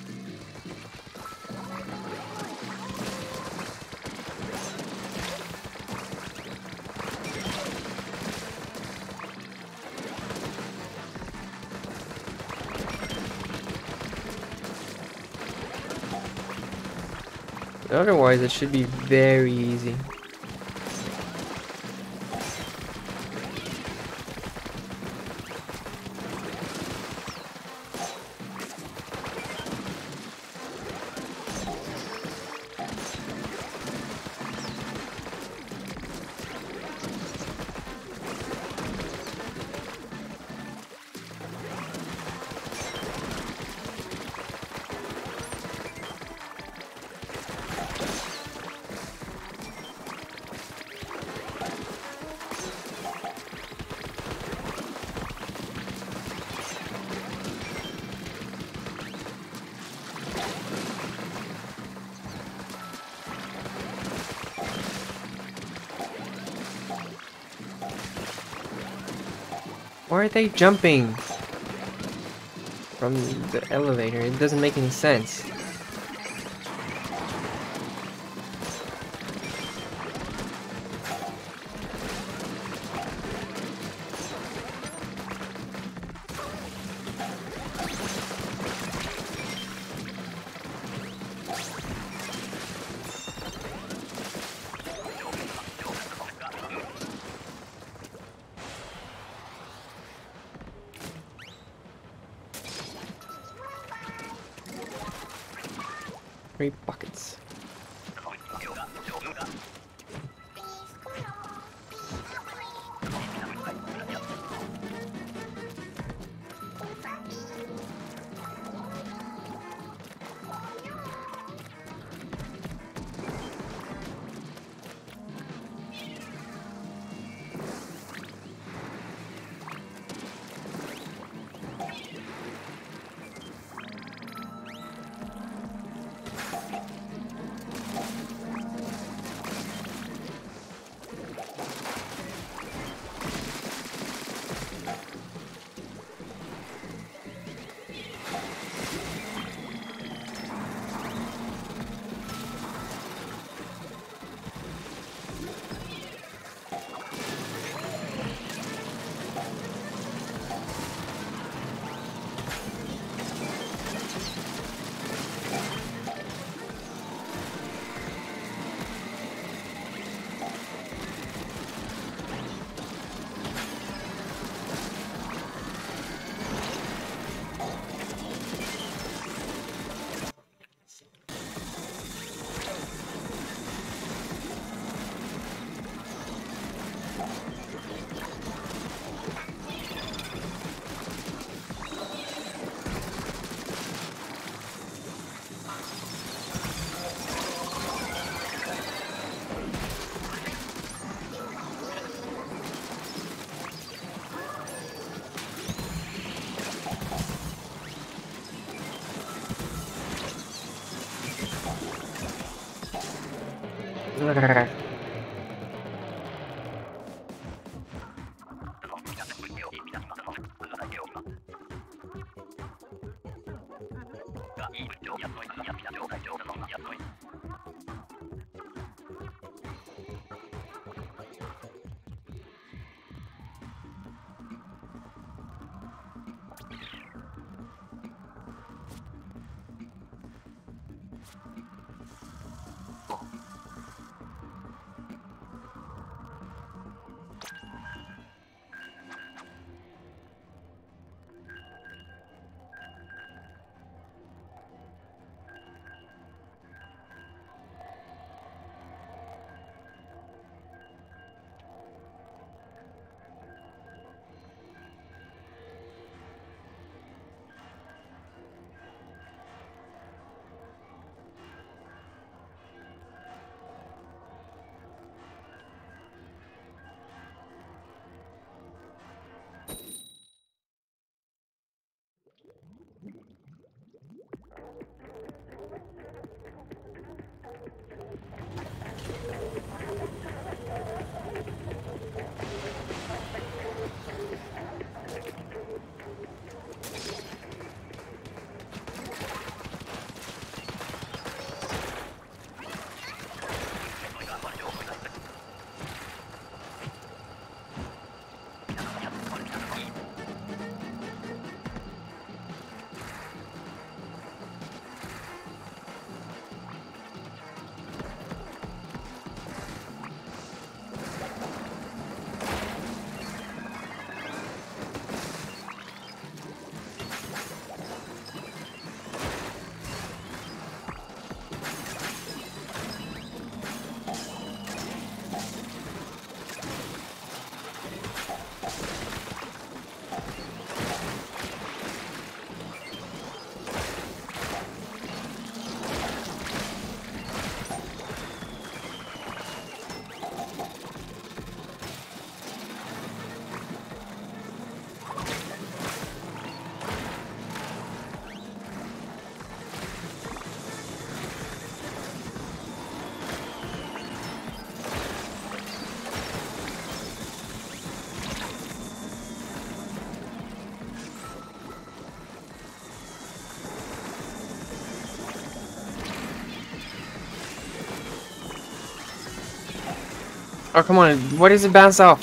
Otherwise, it should be very easy. Why are they jumping from the elevator? It doesn't make any sense. Three buckets. Oh, come on. What is it bounce off?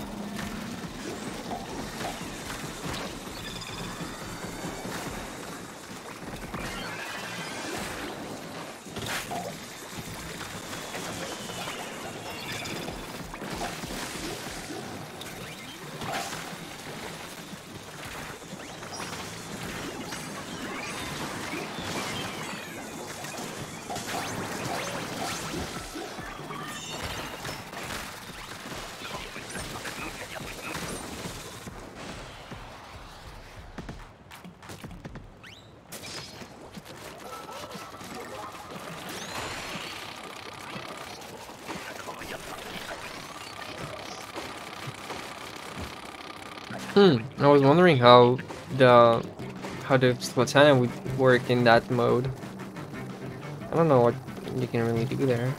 I was wondering how the Splatana would work in that mode. I don't know what you can really do there.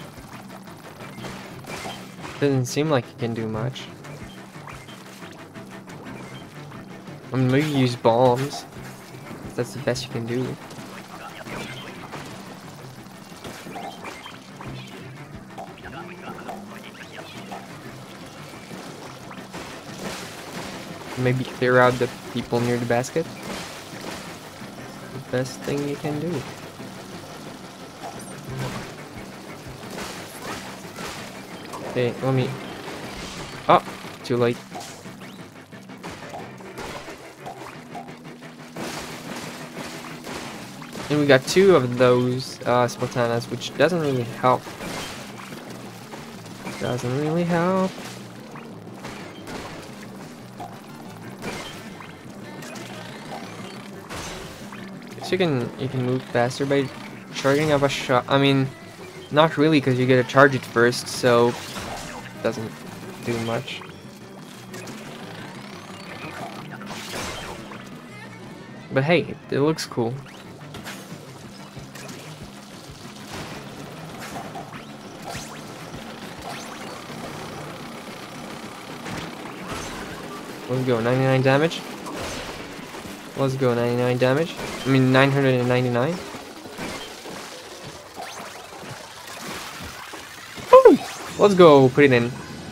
Doesn't seem like you can do much. I mean, maybe use bombs. That's the best you can do. Maybe clear out the people near the basket. The best thing you can do. Okay, let me... Oh, too late. And we got 2 of those Splatanas, which doesn't really help. Doesn't really help. So you can move faster by charging up a shot. I mean, not really, because you get to charge it first, so it doesn't do much. But hey, it looks cool. Let's go, 99 damage. Let's go, 99 damage. I mean, 999. Woo! Let's go, put it in.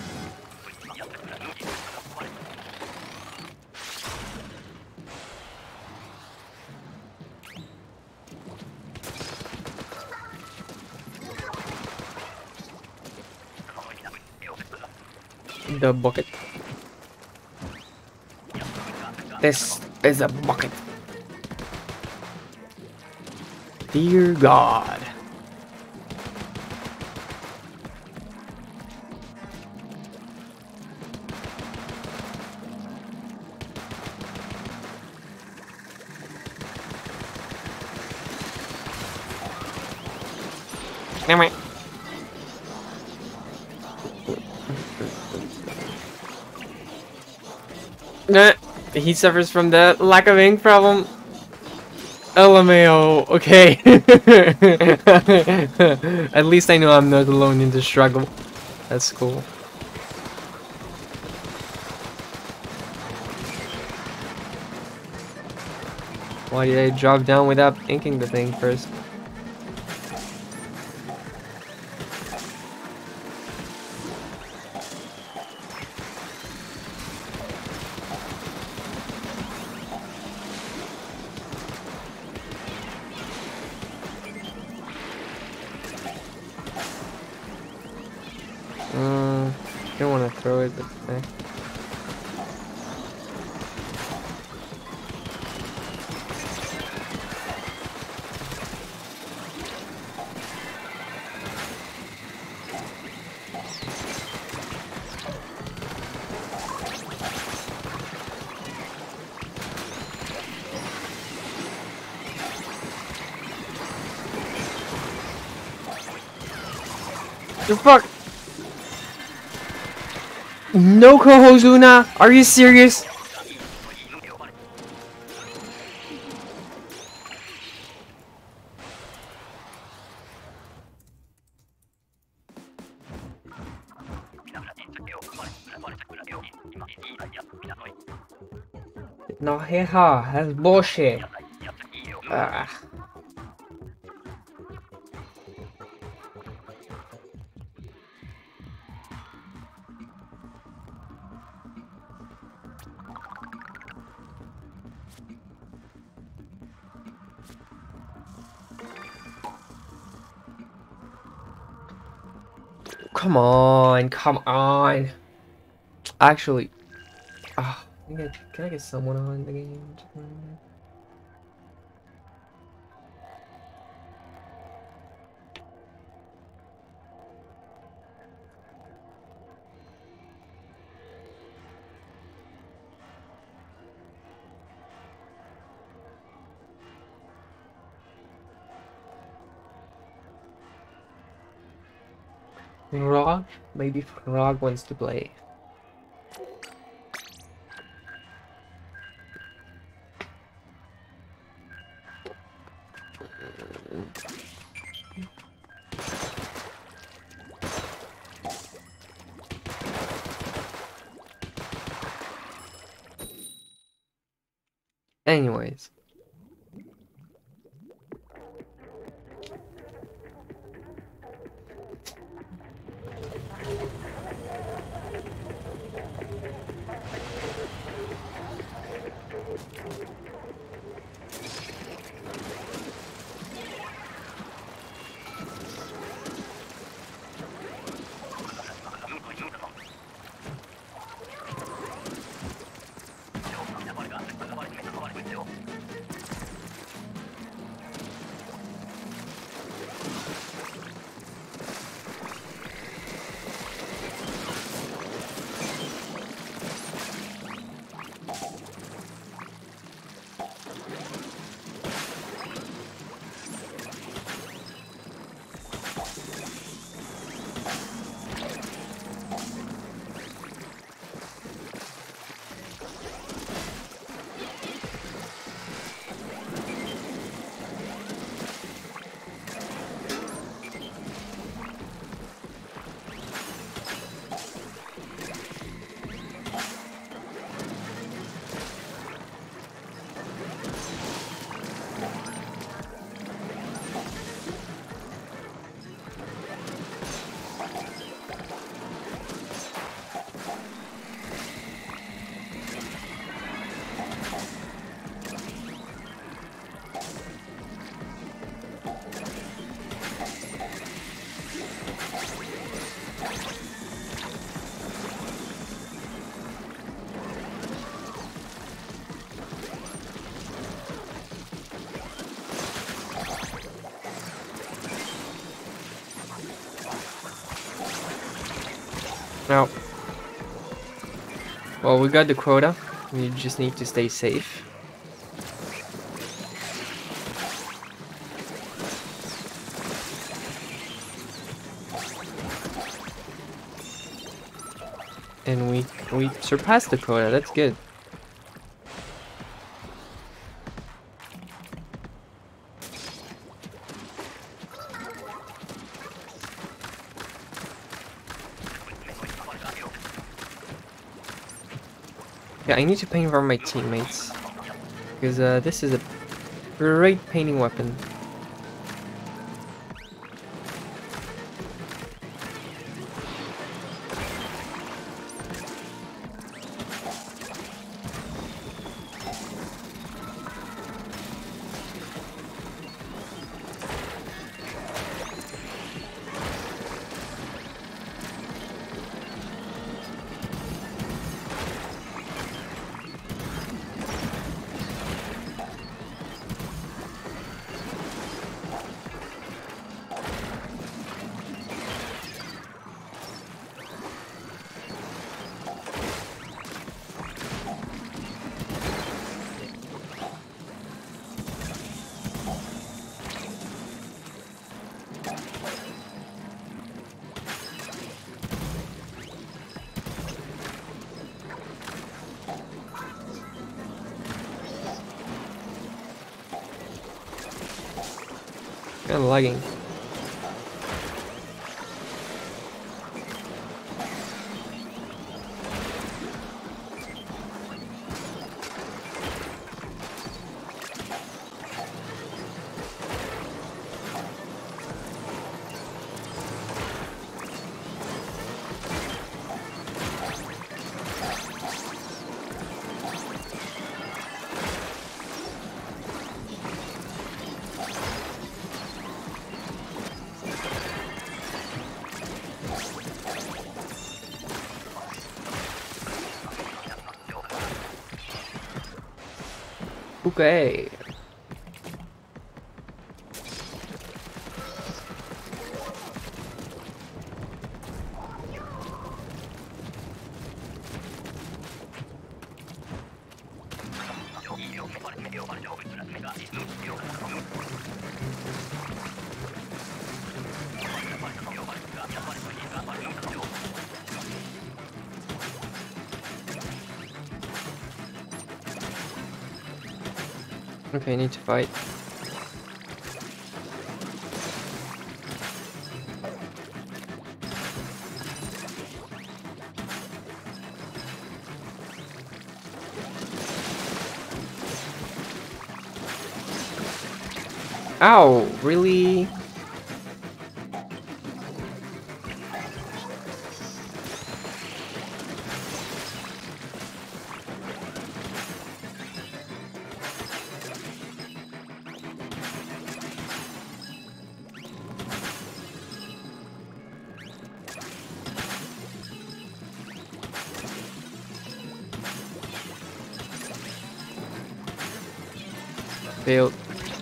The bucket. This is a bucket. Dear God. Never mind. He suffers from the lack of ink problem. LMAO, okay. At least I know I'm not alone in the struggle. That's cool. Why did I drop down without inking the thing first? Don't want to throw it, but the fuck? No Kohozuna? Are you serious? No, haha, that's bullshit. Ugh. come on, come on. Actually, can I get someone on the game? Rog? Maybe Rog wants to play. Anyways. Now, well, we got the quota. We just need to stay safe. And we surpassed the quota. That's good. Yeah, I need to paint for my teammates, because this is a great painting weapon. Kinda lagging. Okay. Okay, I need to fight. Ow, really? Failed.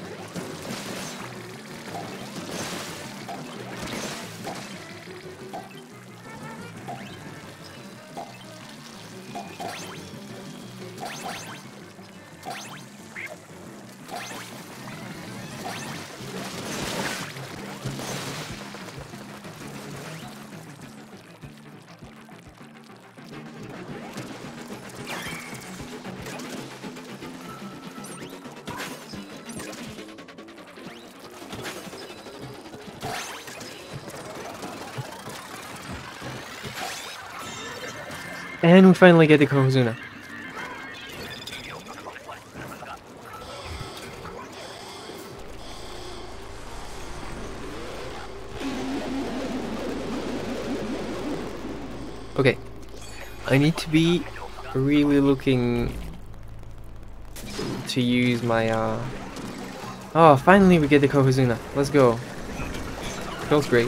And we finally get the Kohozuna. Okay. I need to be really looking to use my Oh, finally we get the Kohozuna. Let's go. Feels great.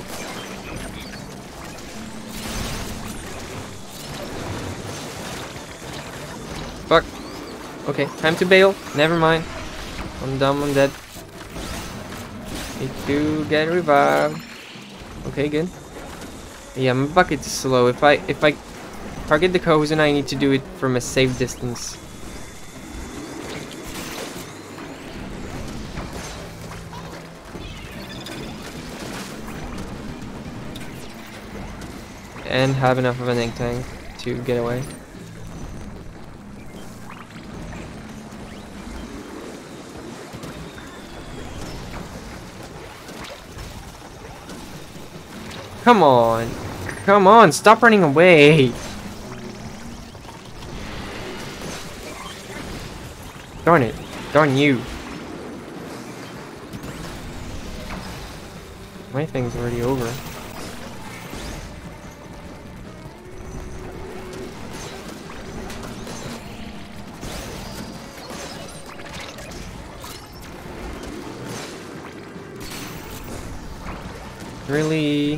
Fuck. Okay, time to bail. Never mind. I'm dumb, I'm dead. Need to get revived. Okay, good. Yeah, my bucket's slow. If I target the Kohozuna, I need to do it from a safe distance. And have enough of an ink tank to get away. Come on! Come on! Stop running away! Darn it! Darn you! My thing's already over. Really?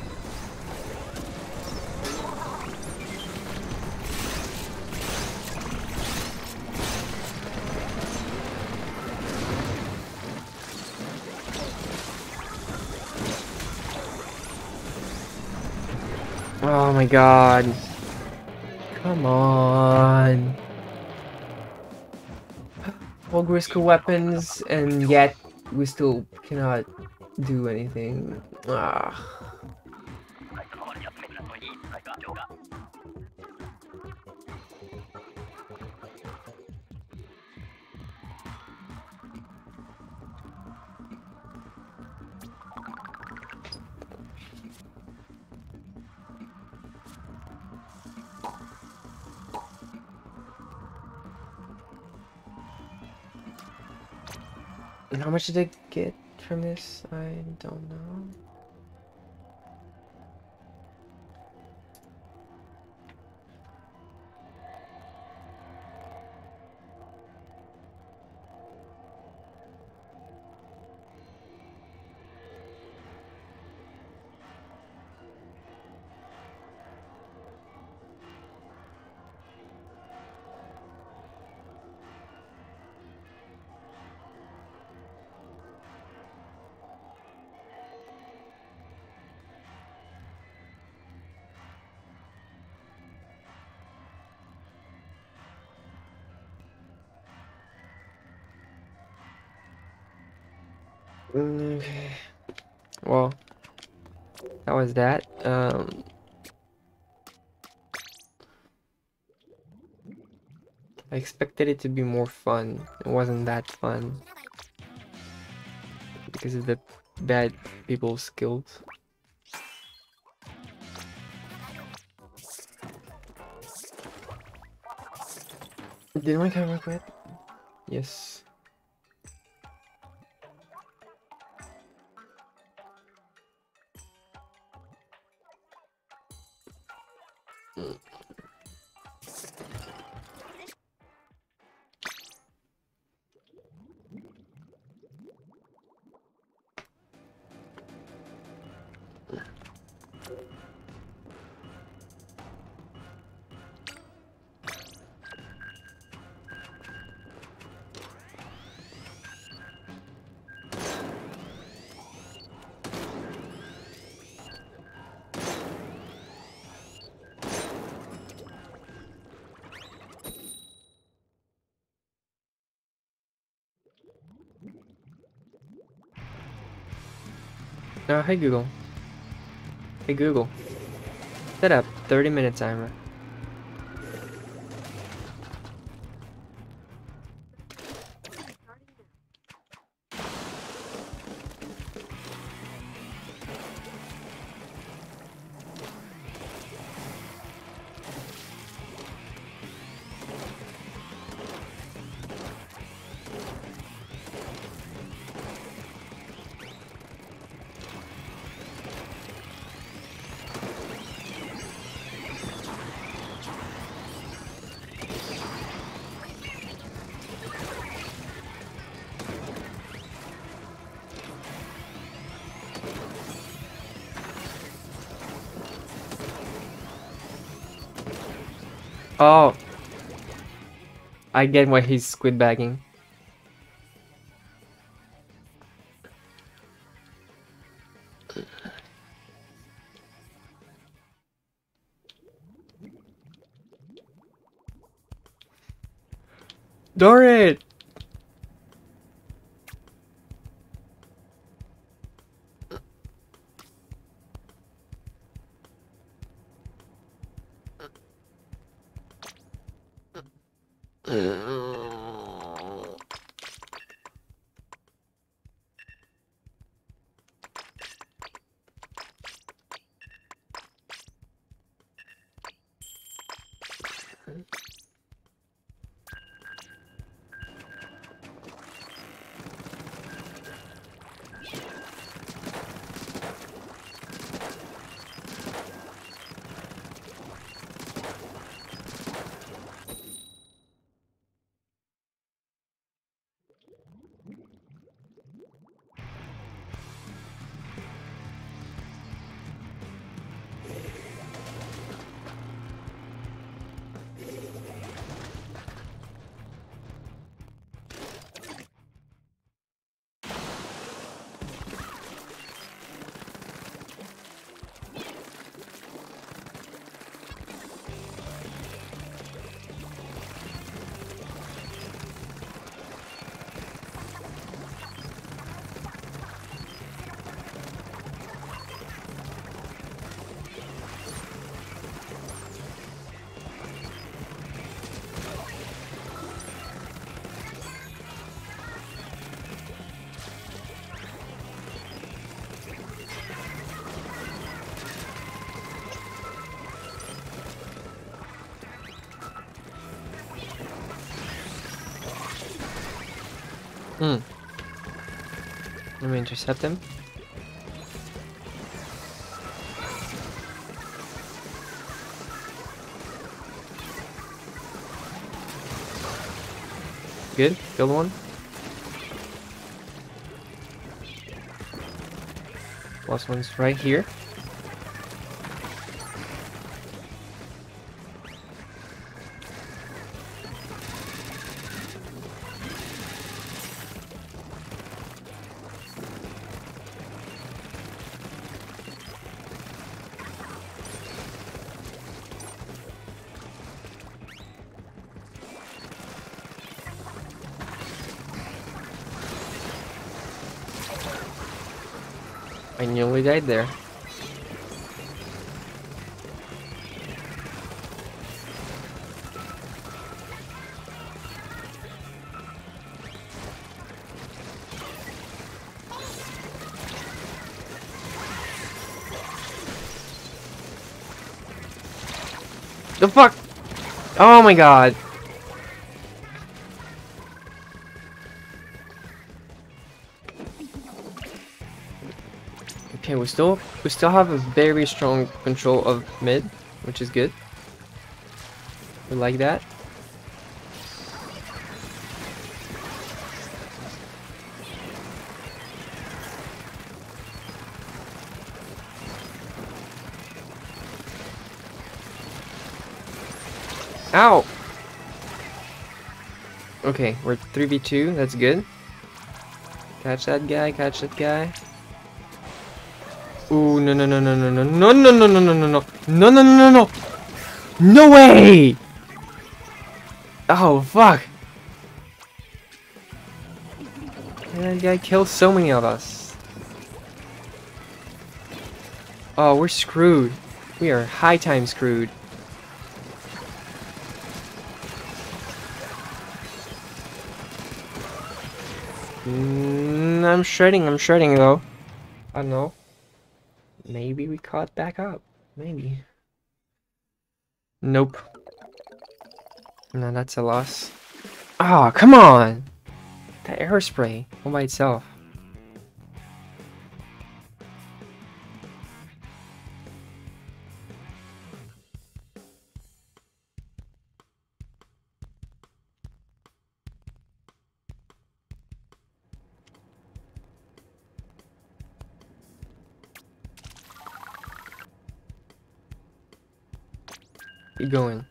Oh my god. Come on. All Grisco weapons, and yet we still cannot do anything. Ah. And how much did I get from this? I don't know. Okay. Well, that was that. I expected it to be more fun. It wasn't that fun because of the bad people's skills. Did my camera quit? Yes. Hey Google. Hey Google. Set up 30-minute timer. Oh, I get why he's squid bagging. Darn it! Let me intercept him. Good, killed one. Last one's right here. I nearly died there. The fuck? Oh my god. Okay, we still have a very strong control of mid, which is good. We like that. Ow! Okay, we're 3v2, that's good. Catch that guy, catch that guy. Ooh, no, no, no, no, no, no, no, no, no, no, no, no, no, no, no, no, no, no, no way! Oh, fuck! That guy killed so many of us. Oh, we're screwed. We are high time screwed. I'm shredding though. I don't know. Maybe we caught back up. Maybe. Nope. No, that's a loss. Ah, oh, come on! That aerospray all by itself. Keep going.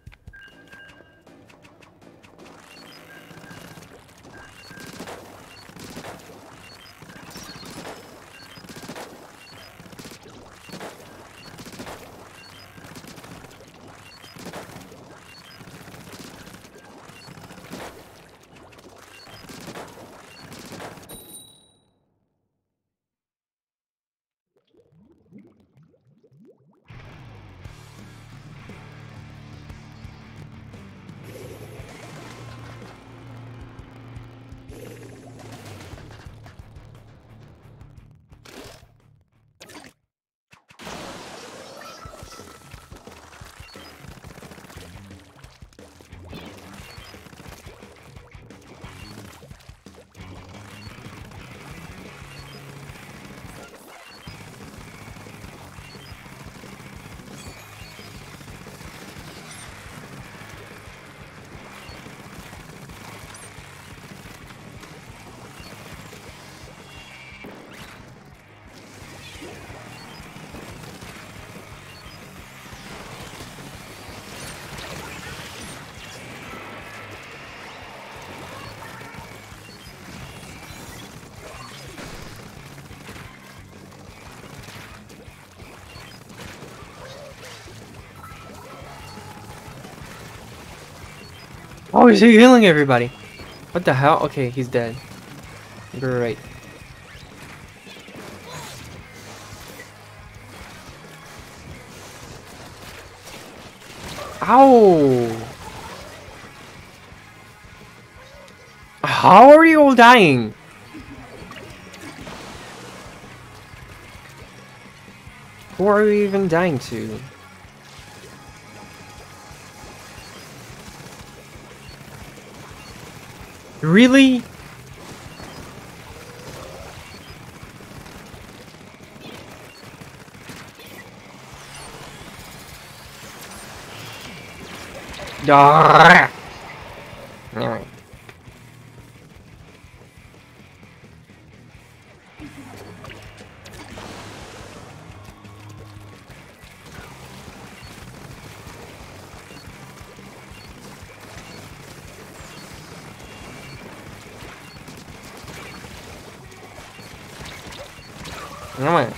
Oh, is he healing everybody? What the hell? Okay, he's dead. Great. Ow! How are you all dying? Who are you even dying to? Really? Alright. Alright.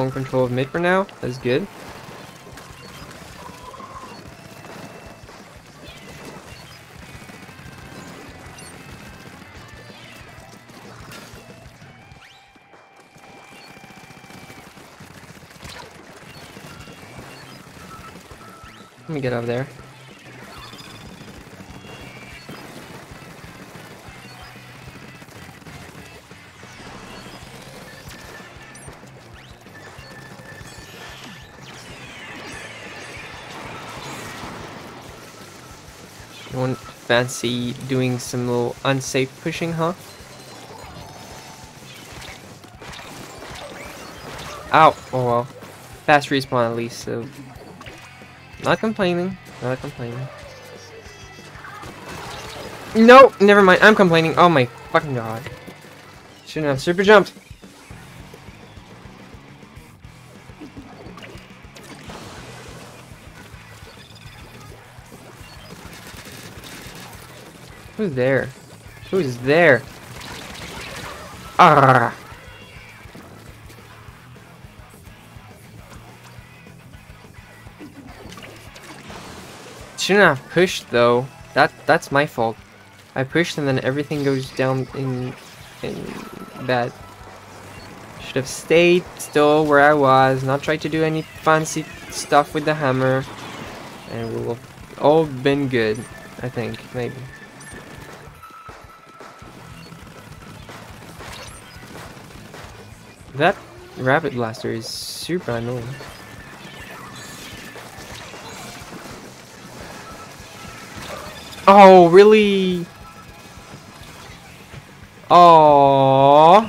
strong control of mid for now. That's good. Let me get up there. Anyone fancy doing some little unsafe pushing, huh? Ow! Oh well. Fast respawn at least, so... Not complaining. Not complaining. No! Never mind, I'm complaining. Oh my fucking god. Shouldn't have super jumped. Who's there? Who's there? Ah! Shouldn't have pushed though. That's my fault. I pushed and then everything goes down in bad. Should have stayed still where I was, not tried to do any fancy stuff with the hammer, and we'll have all been good. I think maybe. That Rapid Blaster is super annoying. Oh, really? Oh.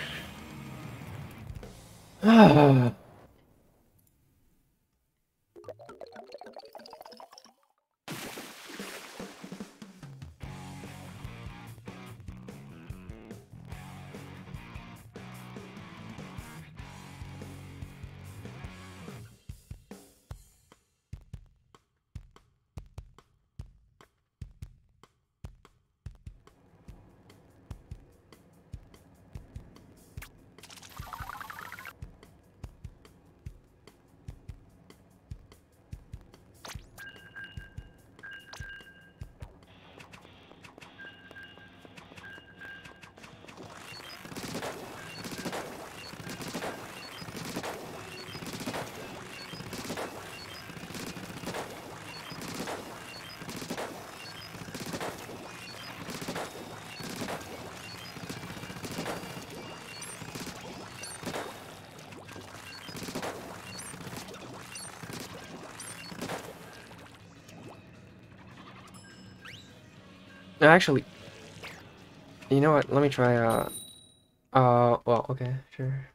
Actually, you know what? Let me try, well, okay, sure.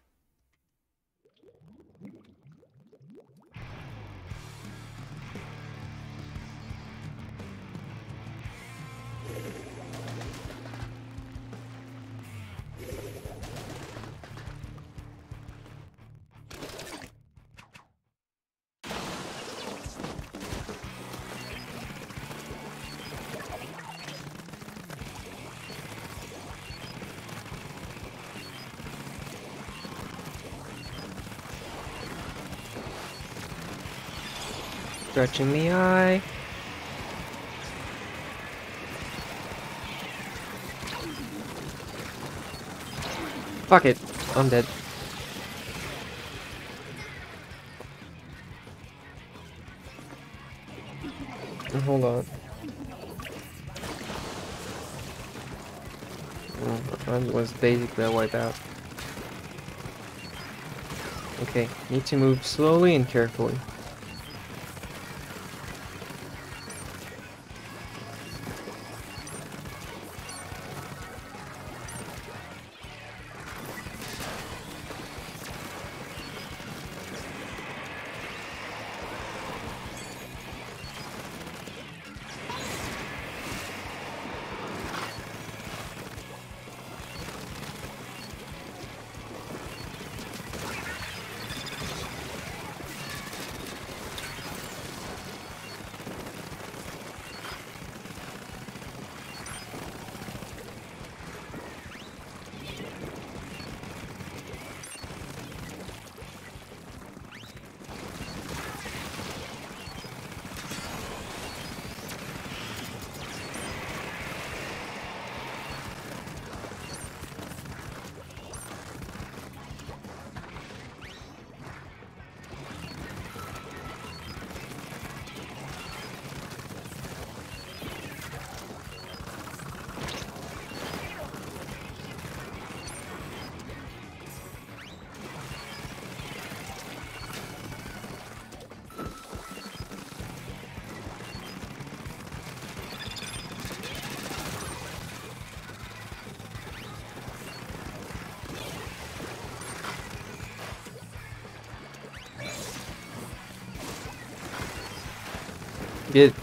Stretching the eye. Fuck it, I'm dead. Hold on. That was basically a wipeout. Okay, need to move slowly and carefully. Good.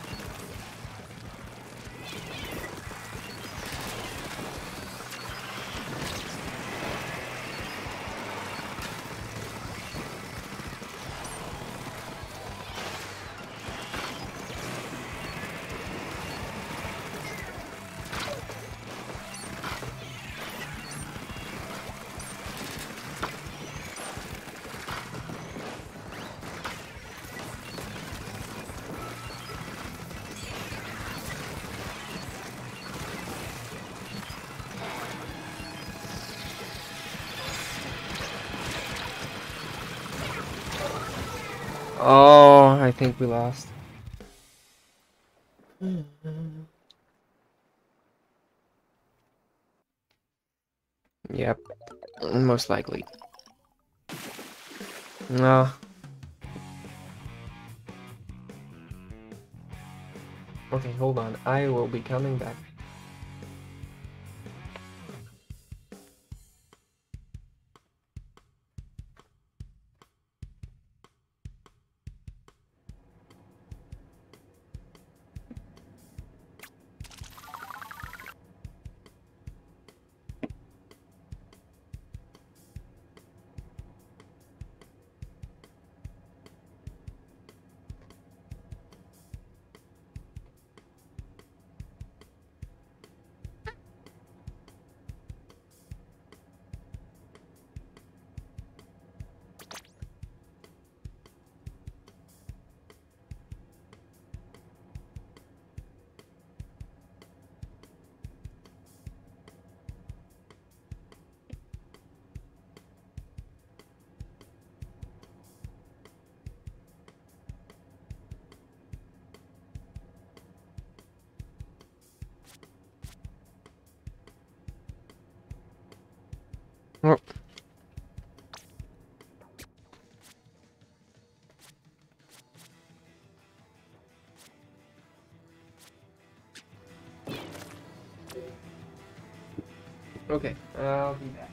Oh, I think we lost. Yep, most likely. No. Okay, hold on. I will be coming back. Oh. Okay, I'll be back.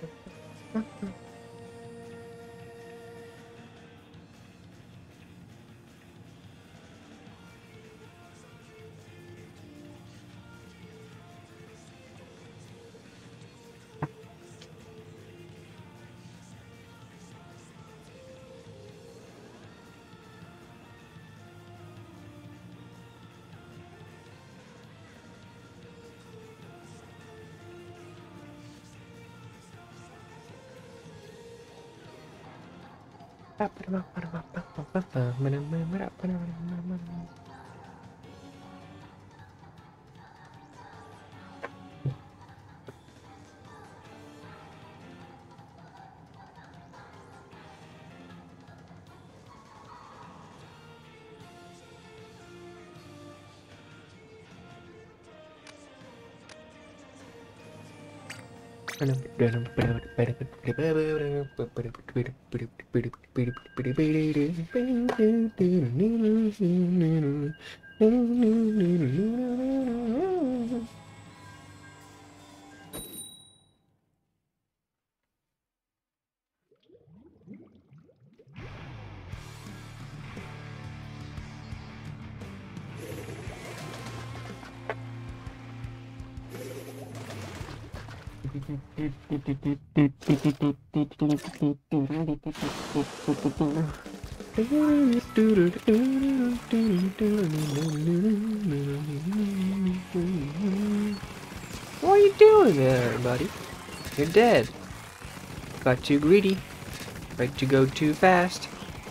What are you doing there, buddy? You're dead. Got too greedy. Like to go too fast.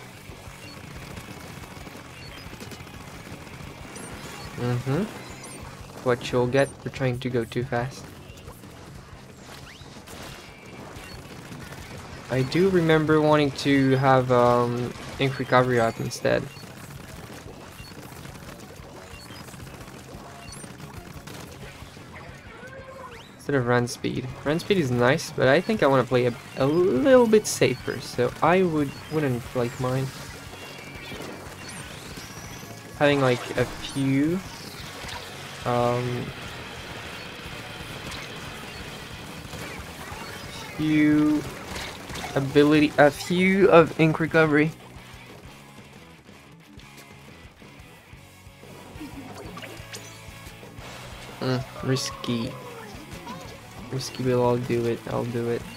What you'll get for trying to go too fast. I do remember wanting to have ink recovery up instead. Instead of run speed. Run speed is nice, but I think I want to play a little bit safer, so I wouldn't like mine. Having like a few a few of ink recovery. Risky. Risky, but I'll do it. I'll do it.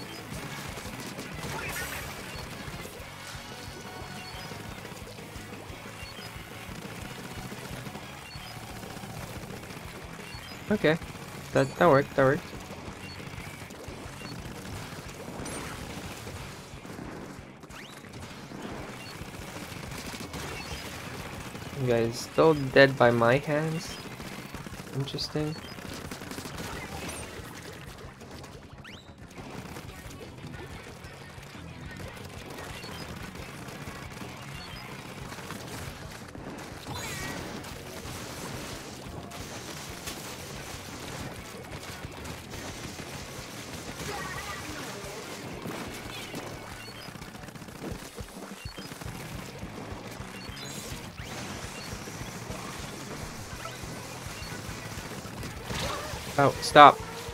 Okay, that worked. That worked. You guys still dead by my hands. Interesting. Oh, stop.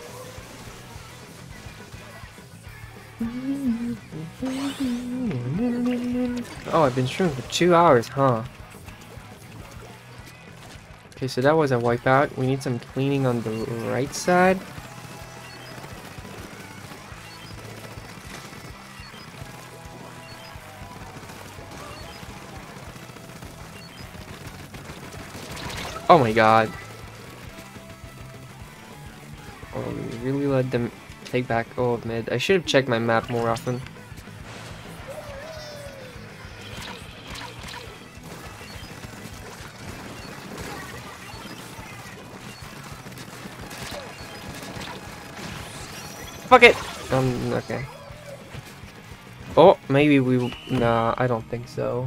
Oh, I've been streaming for 2 hours, huh? Okay, so that was a wipeout. We need some cleaning on the right side. Oh my god. Oh, we really let them take back all of mid. I should have checked my map more often. Fuck it! Okay. Oh, maybe we will. Nah, I don't think so.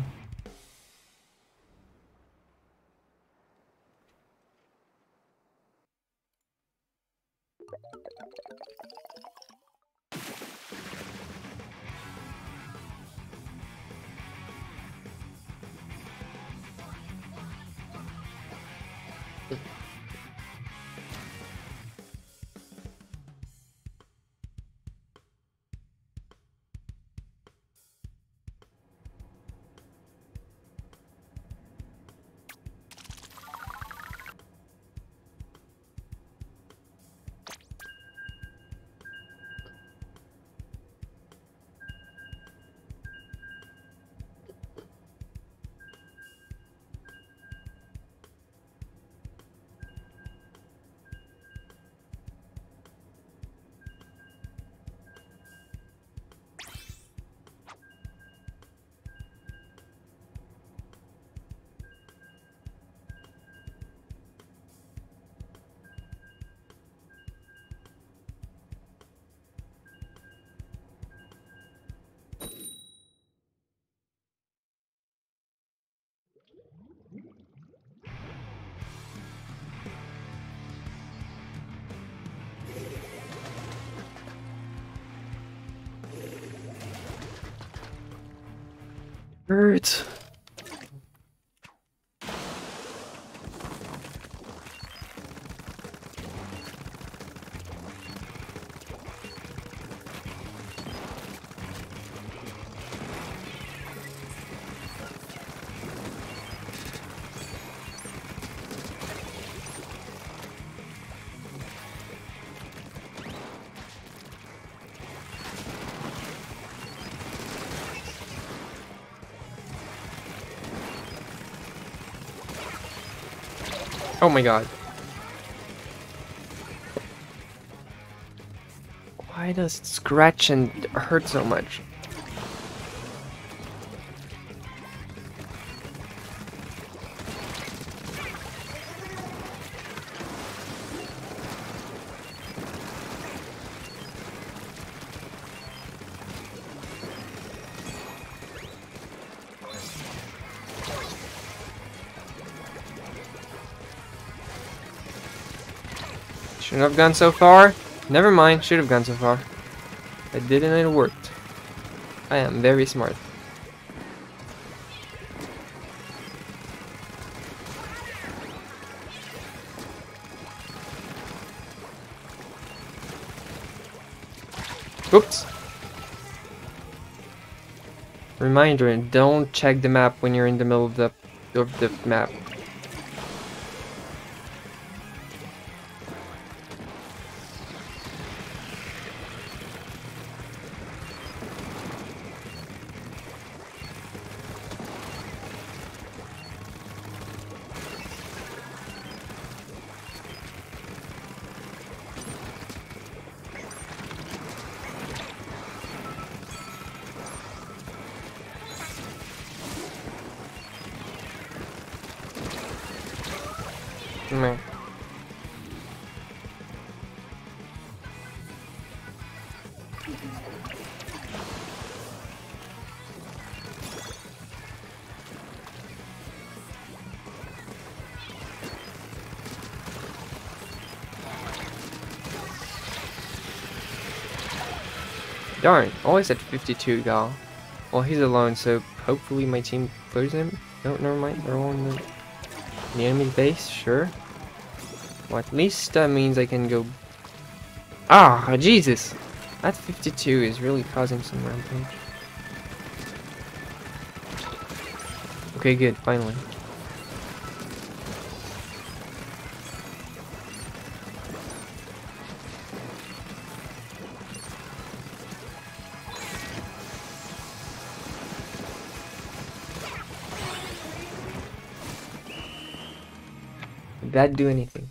Hurts. Oh my god. Why does it scratch and hurt so much? Shouldn't have gone so far. Never mind, should have gone so far. I did and it worked. I am very smart. Oops. Reminder, don't check the map when you're in the middle of the map. Meh. Darn, always at 52 gal. Well, he's alone, so hopefully my team clears him. No, never mind. They're all in the enemy base, sure. Well, at least that means I can go... Ah, Jesus! That 52 is really causing some rampage. Okay, good, finally. Did that do anything?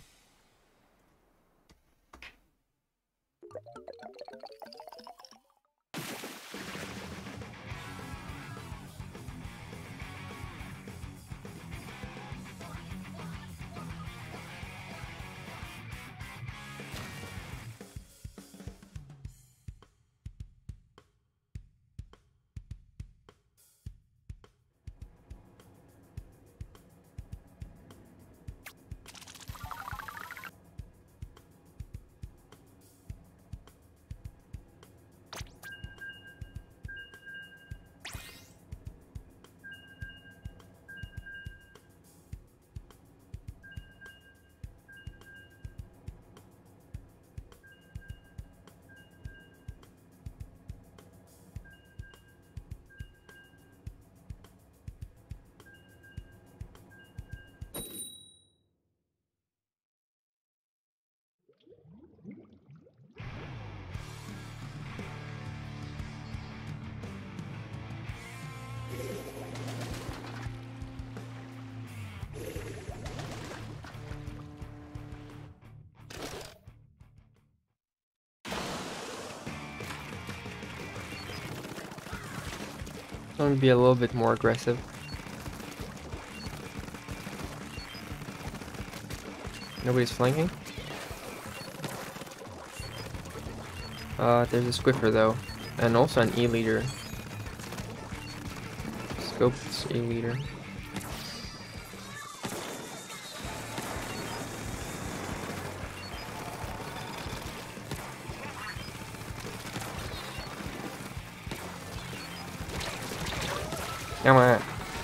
I'm gonna be a little bit more aggressive. Nobody's flanking? There's a Squiffer though, and also an E-leader. Scoped E-leader. Come on.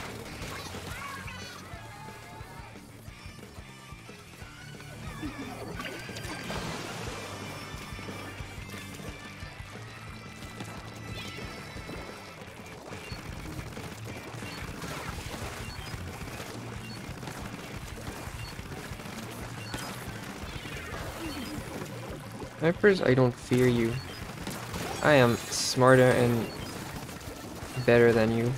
Vipers, I don't fear you. I am smarter and better than you.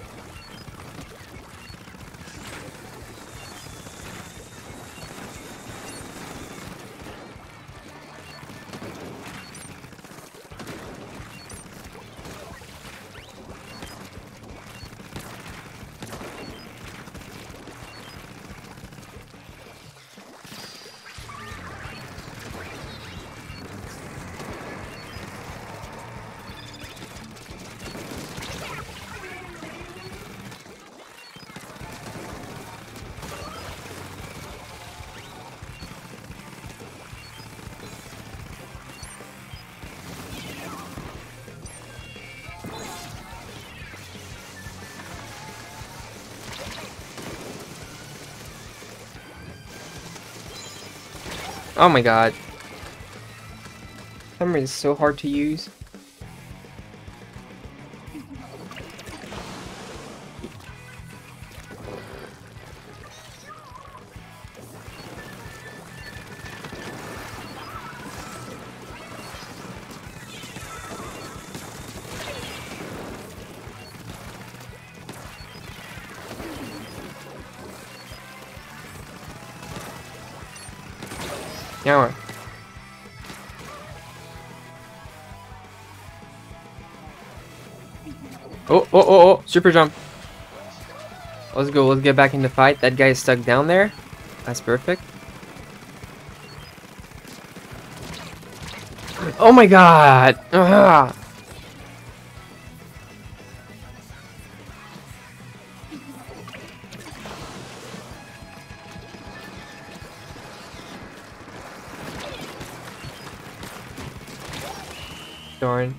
Oh my god. Hammer is so hard to use. Now, oh, super jump. Let's go, let's get back in the fight. That guy is stuck down there. That's perfect. Oh my god! Ugh. Darn.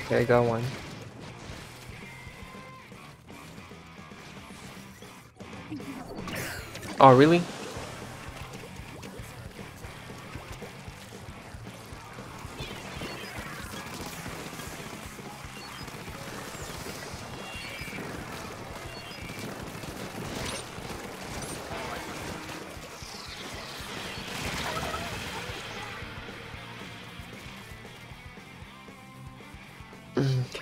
Okay, I got one. Oh, really? Okay.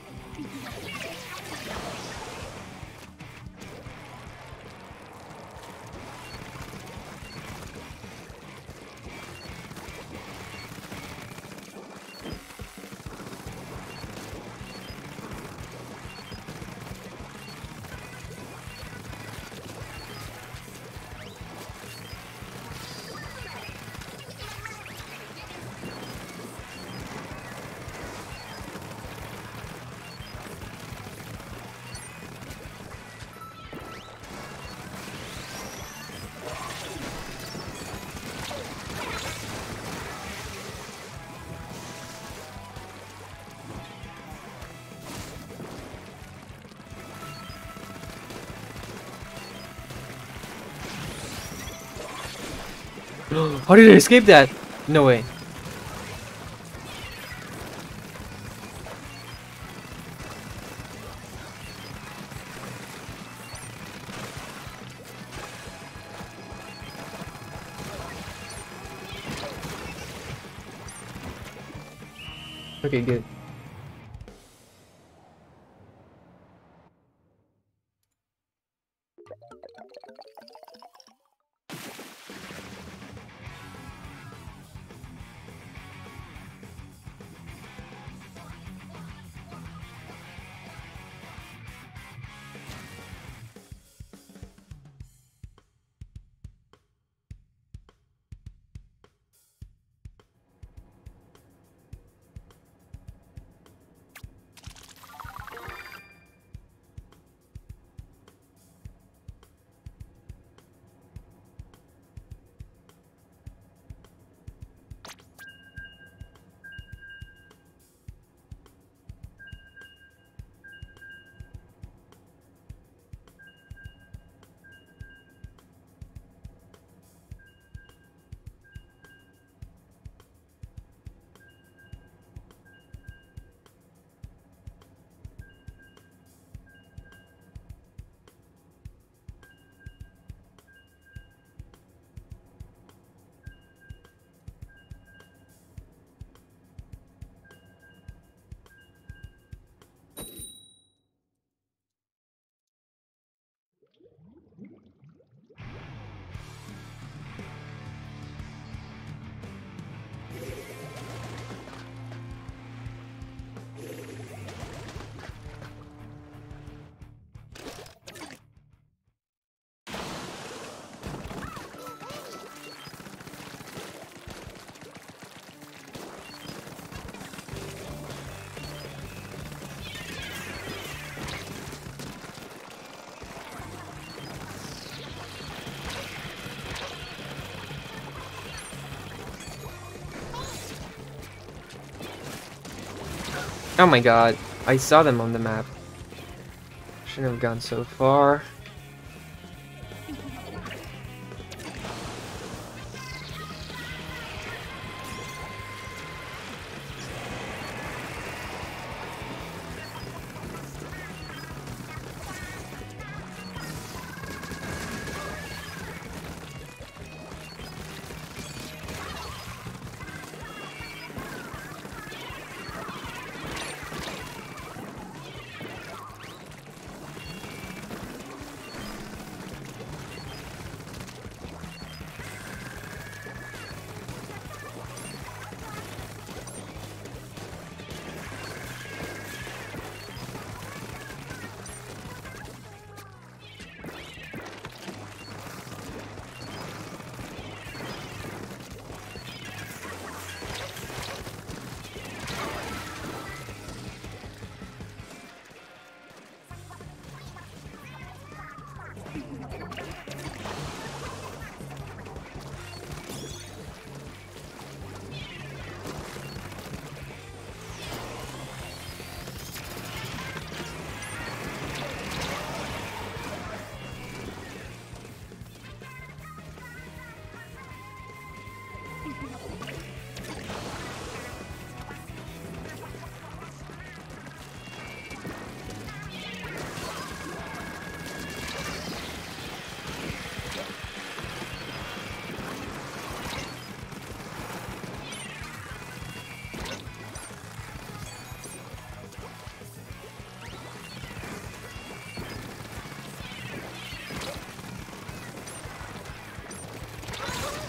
How did I escape that? No way. Okay, good. Oh my god, I saw them on the map. Shouldn't have gone so far.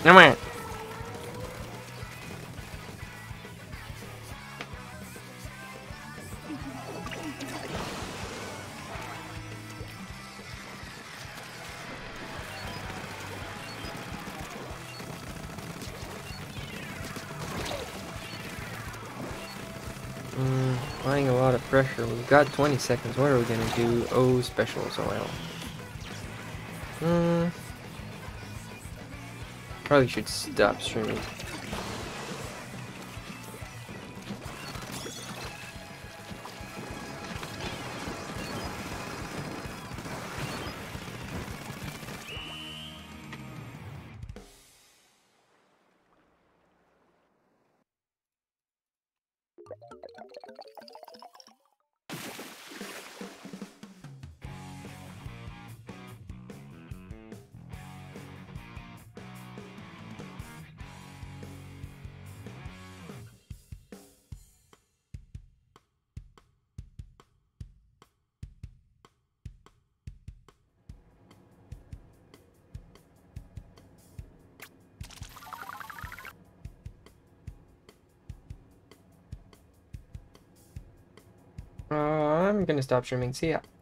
Come on. Applying a lot of pressure. We've got 20 seconds. What are we gonna do? Oh, specials oil. Probably should stop streaming. I'm gonna stop streaming. See ya.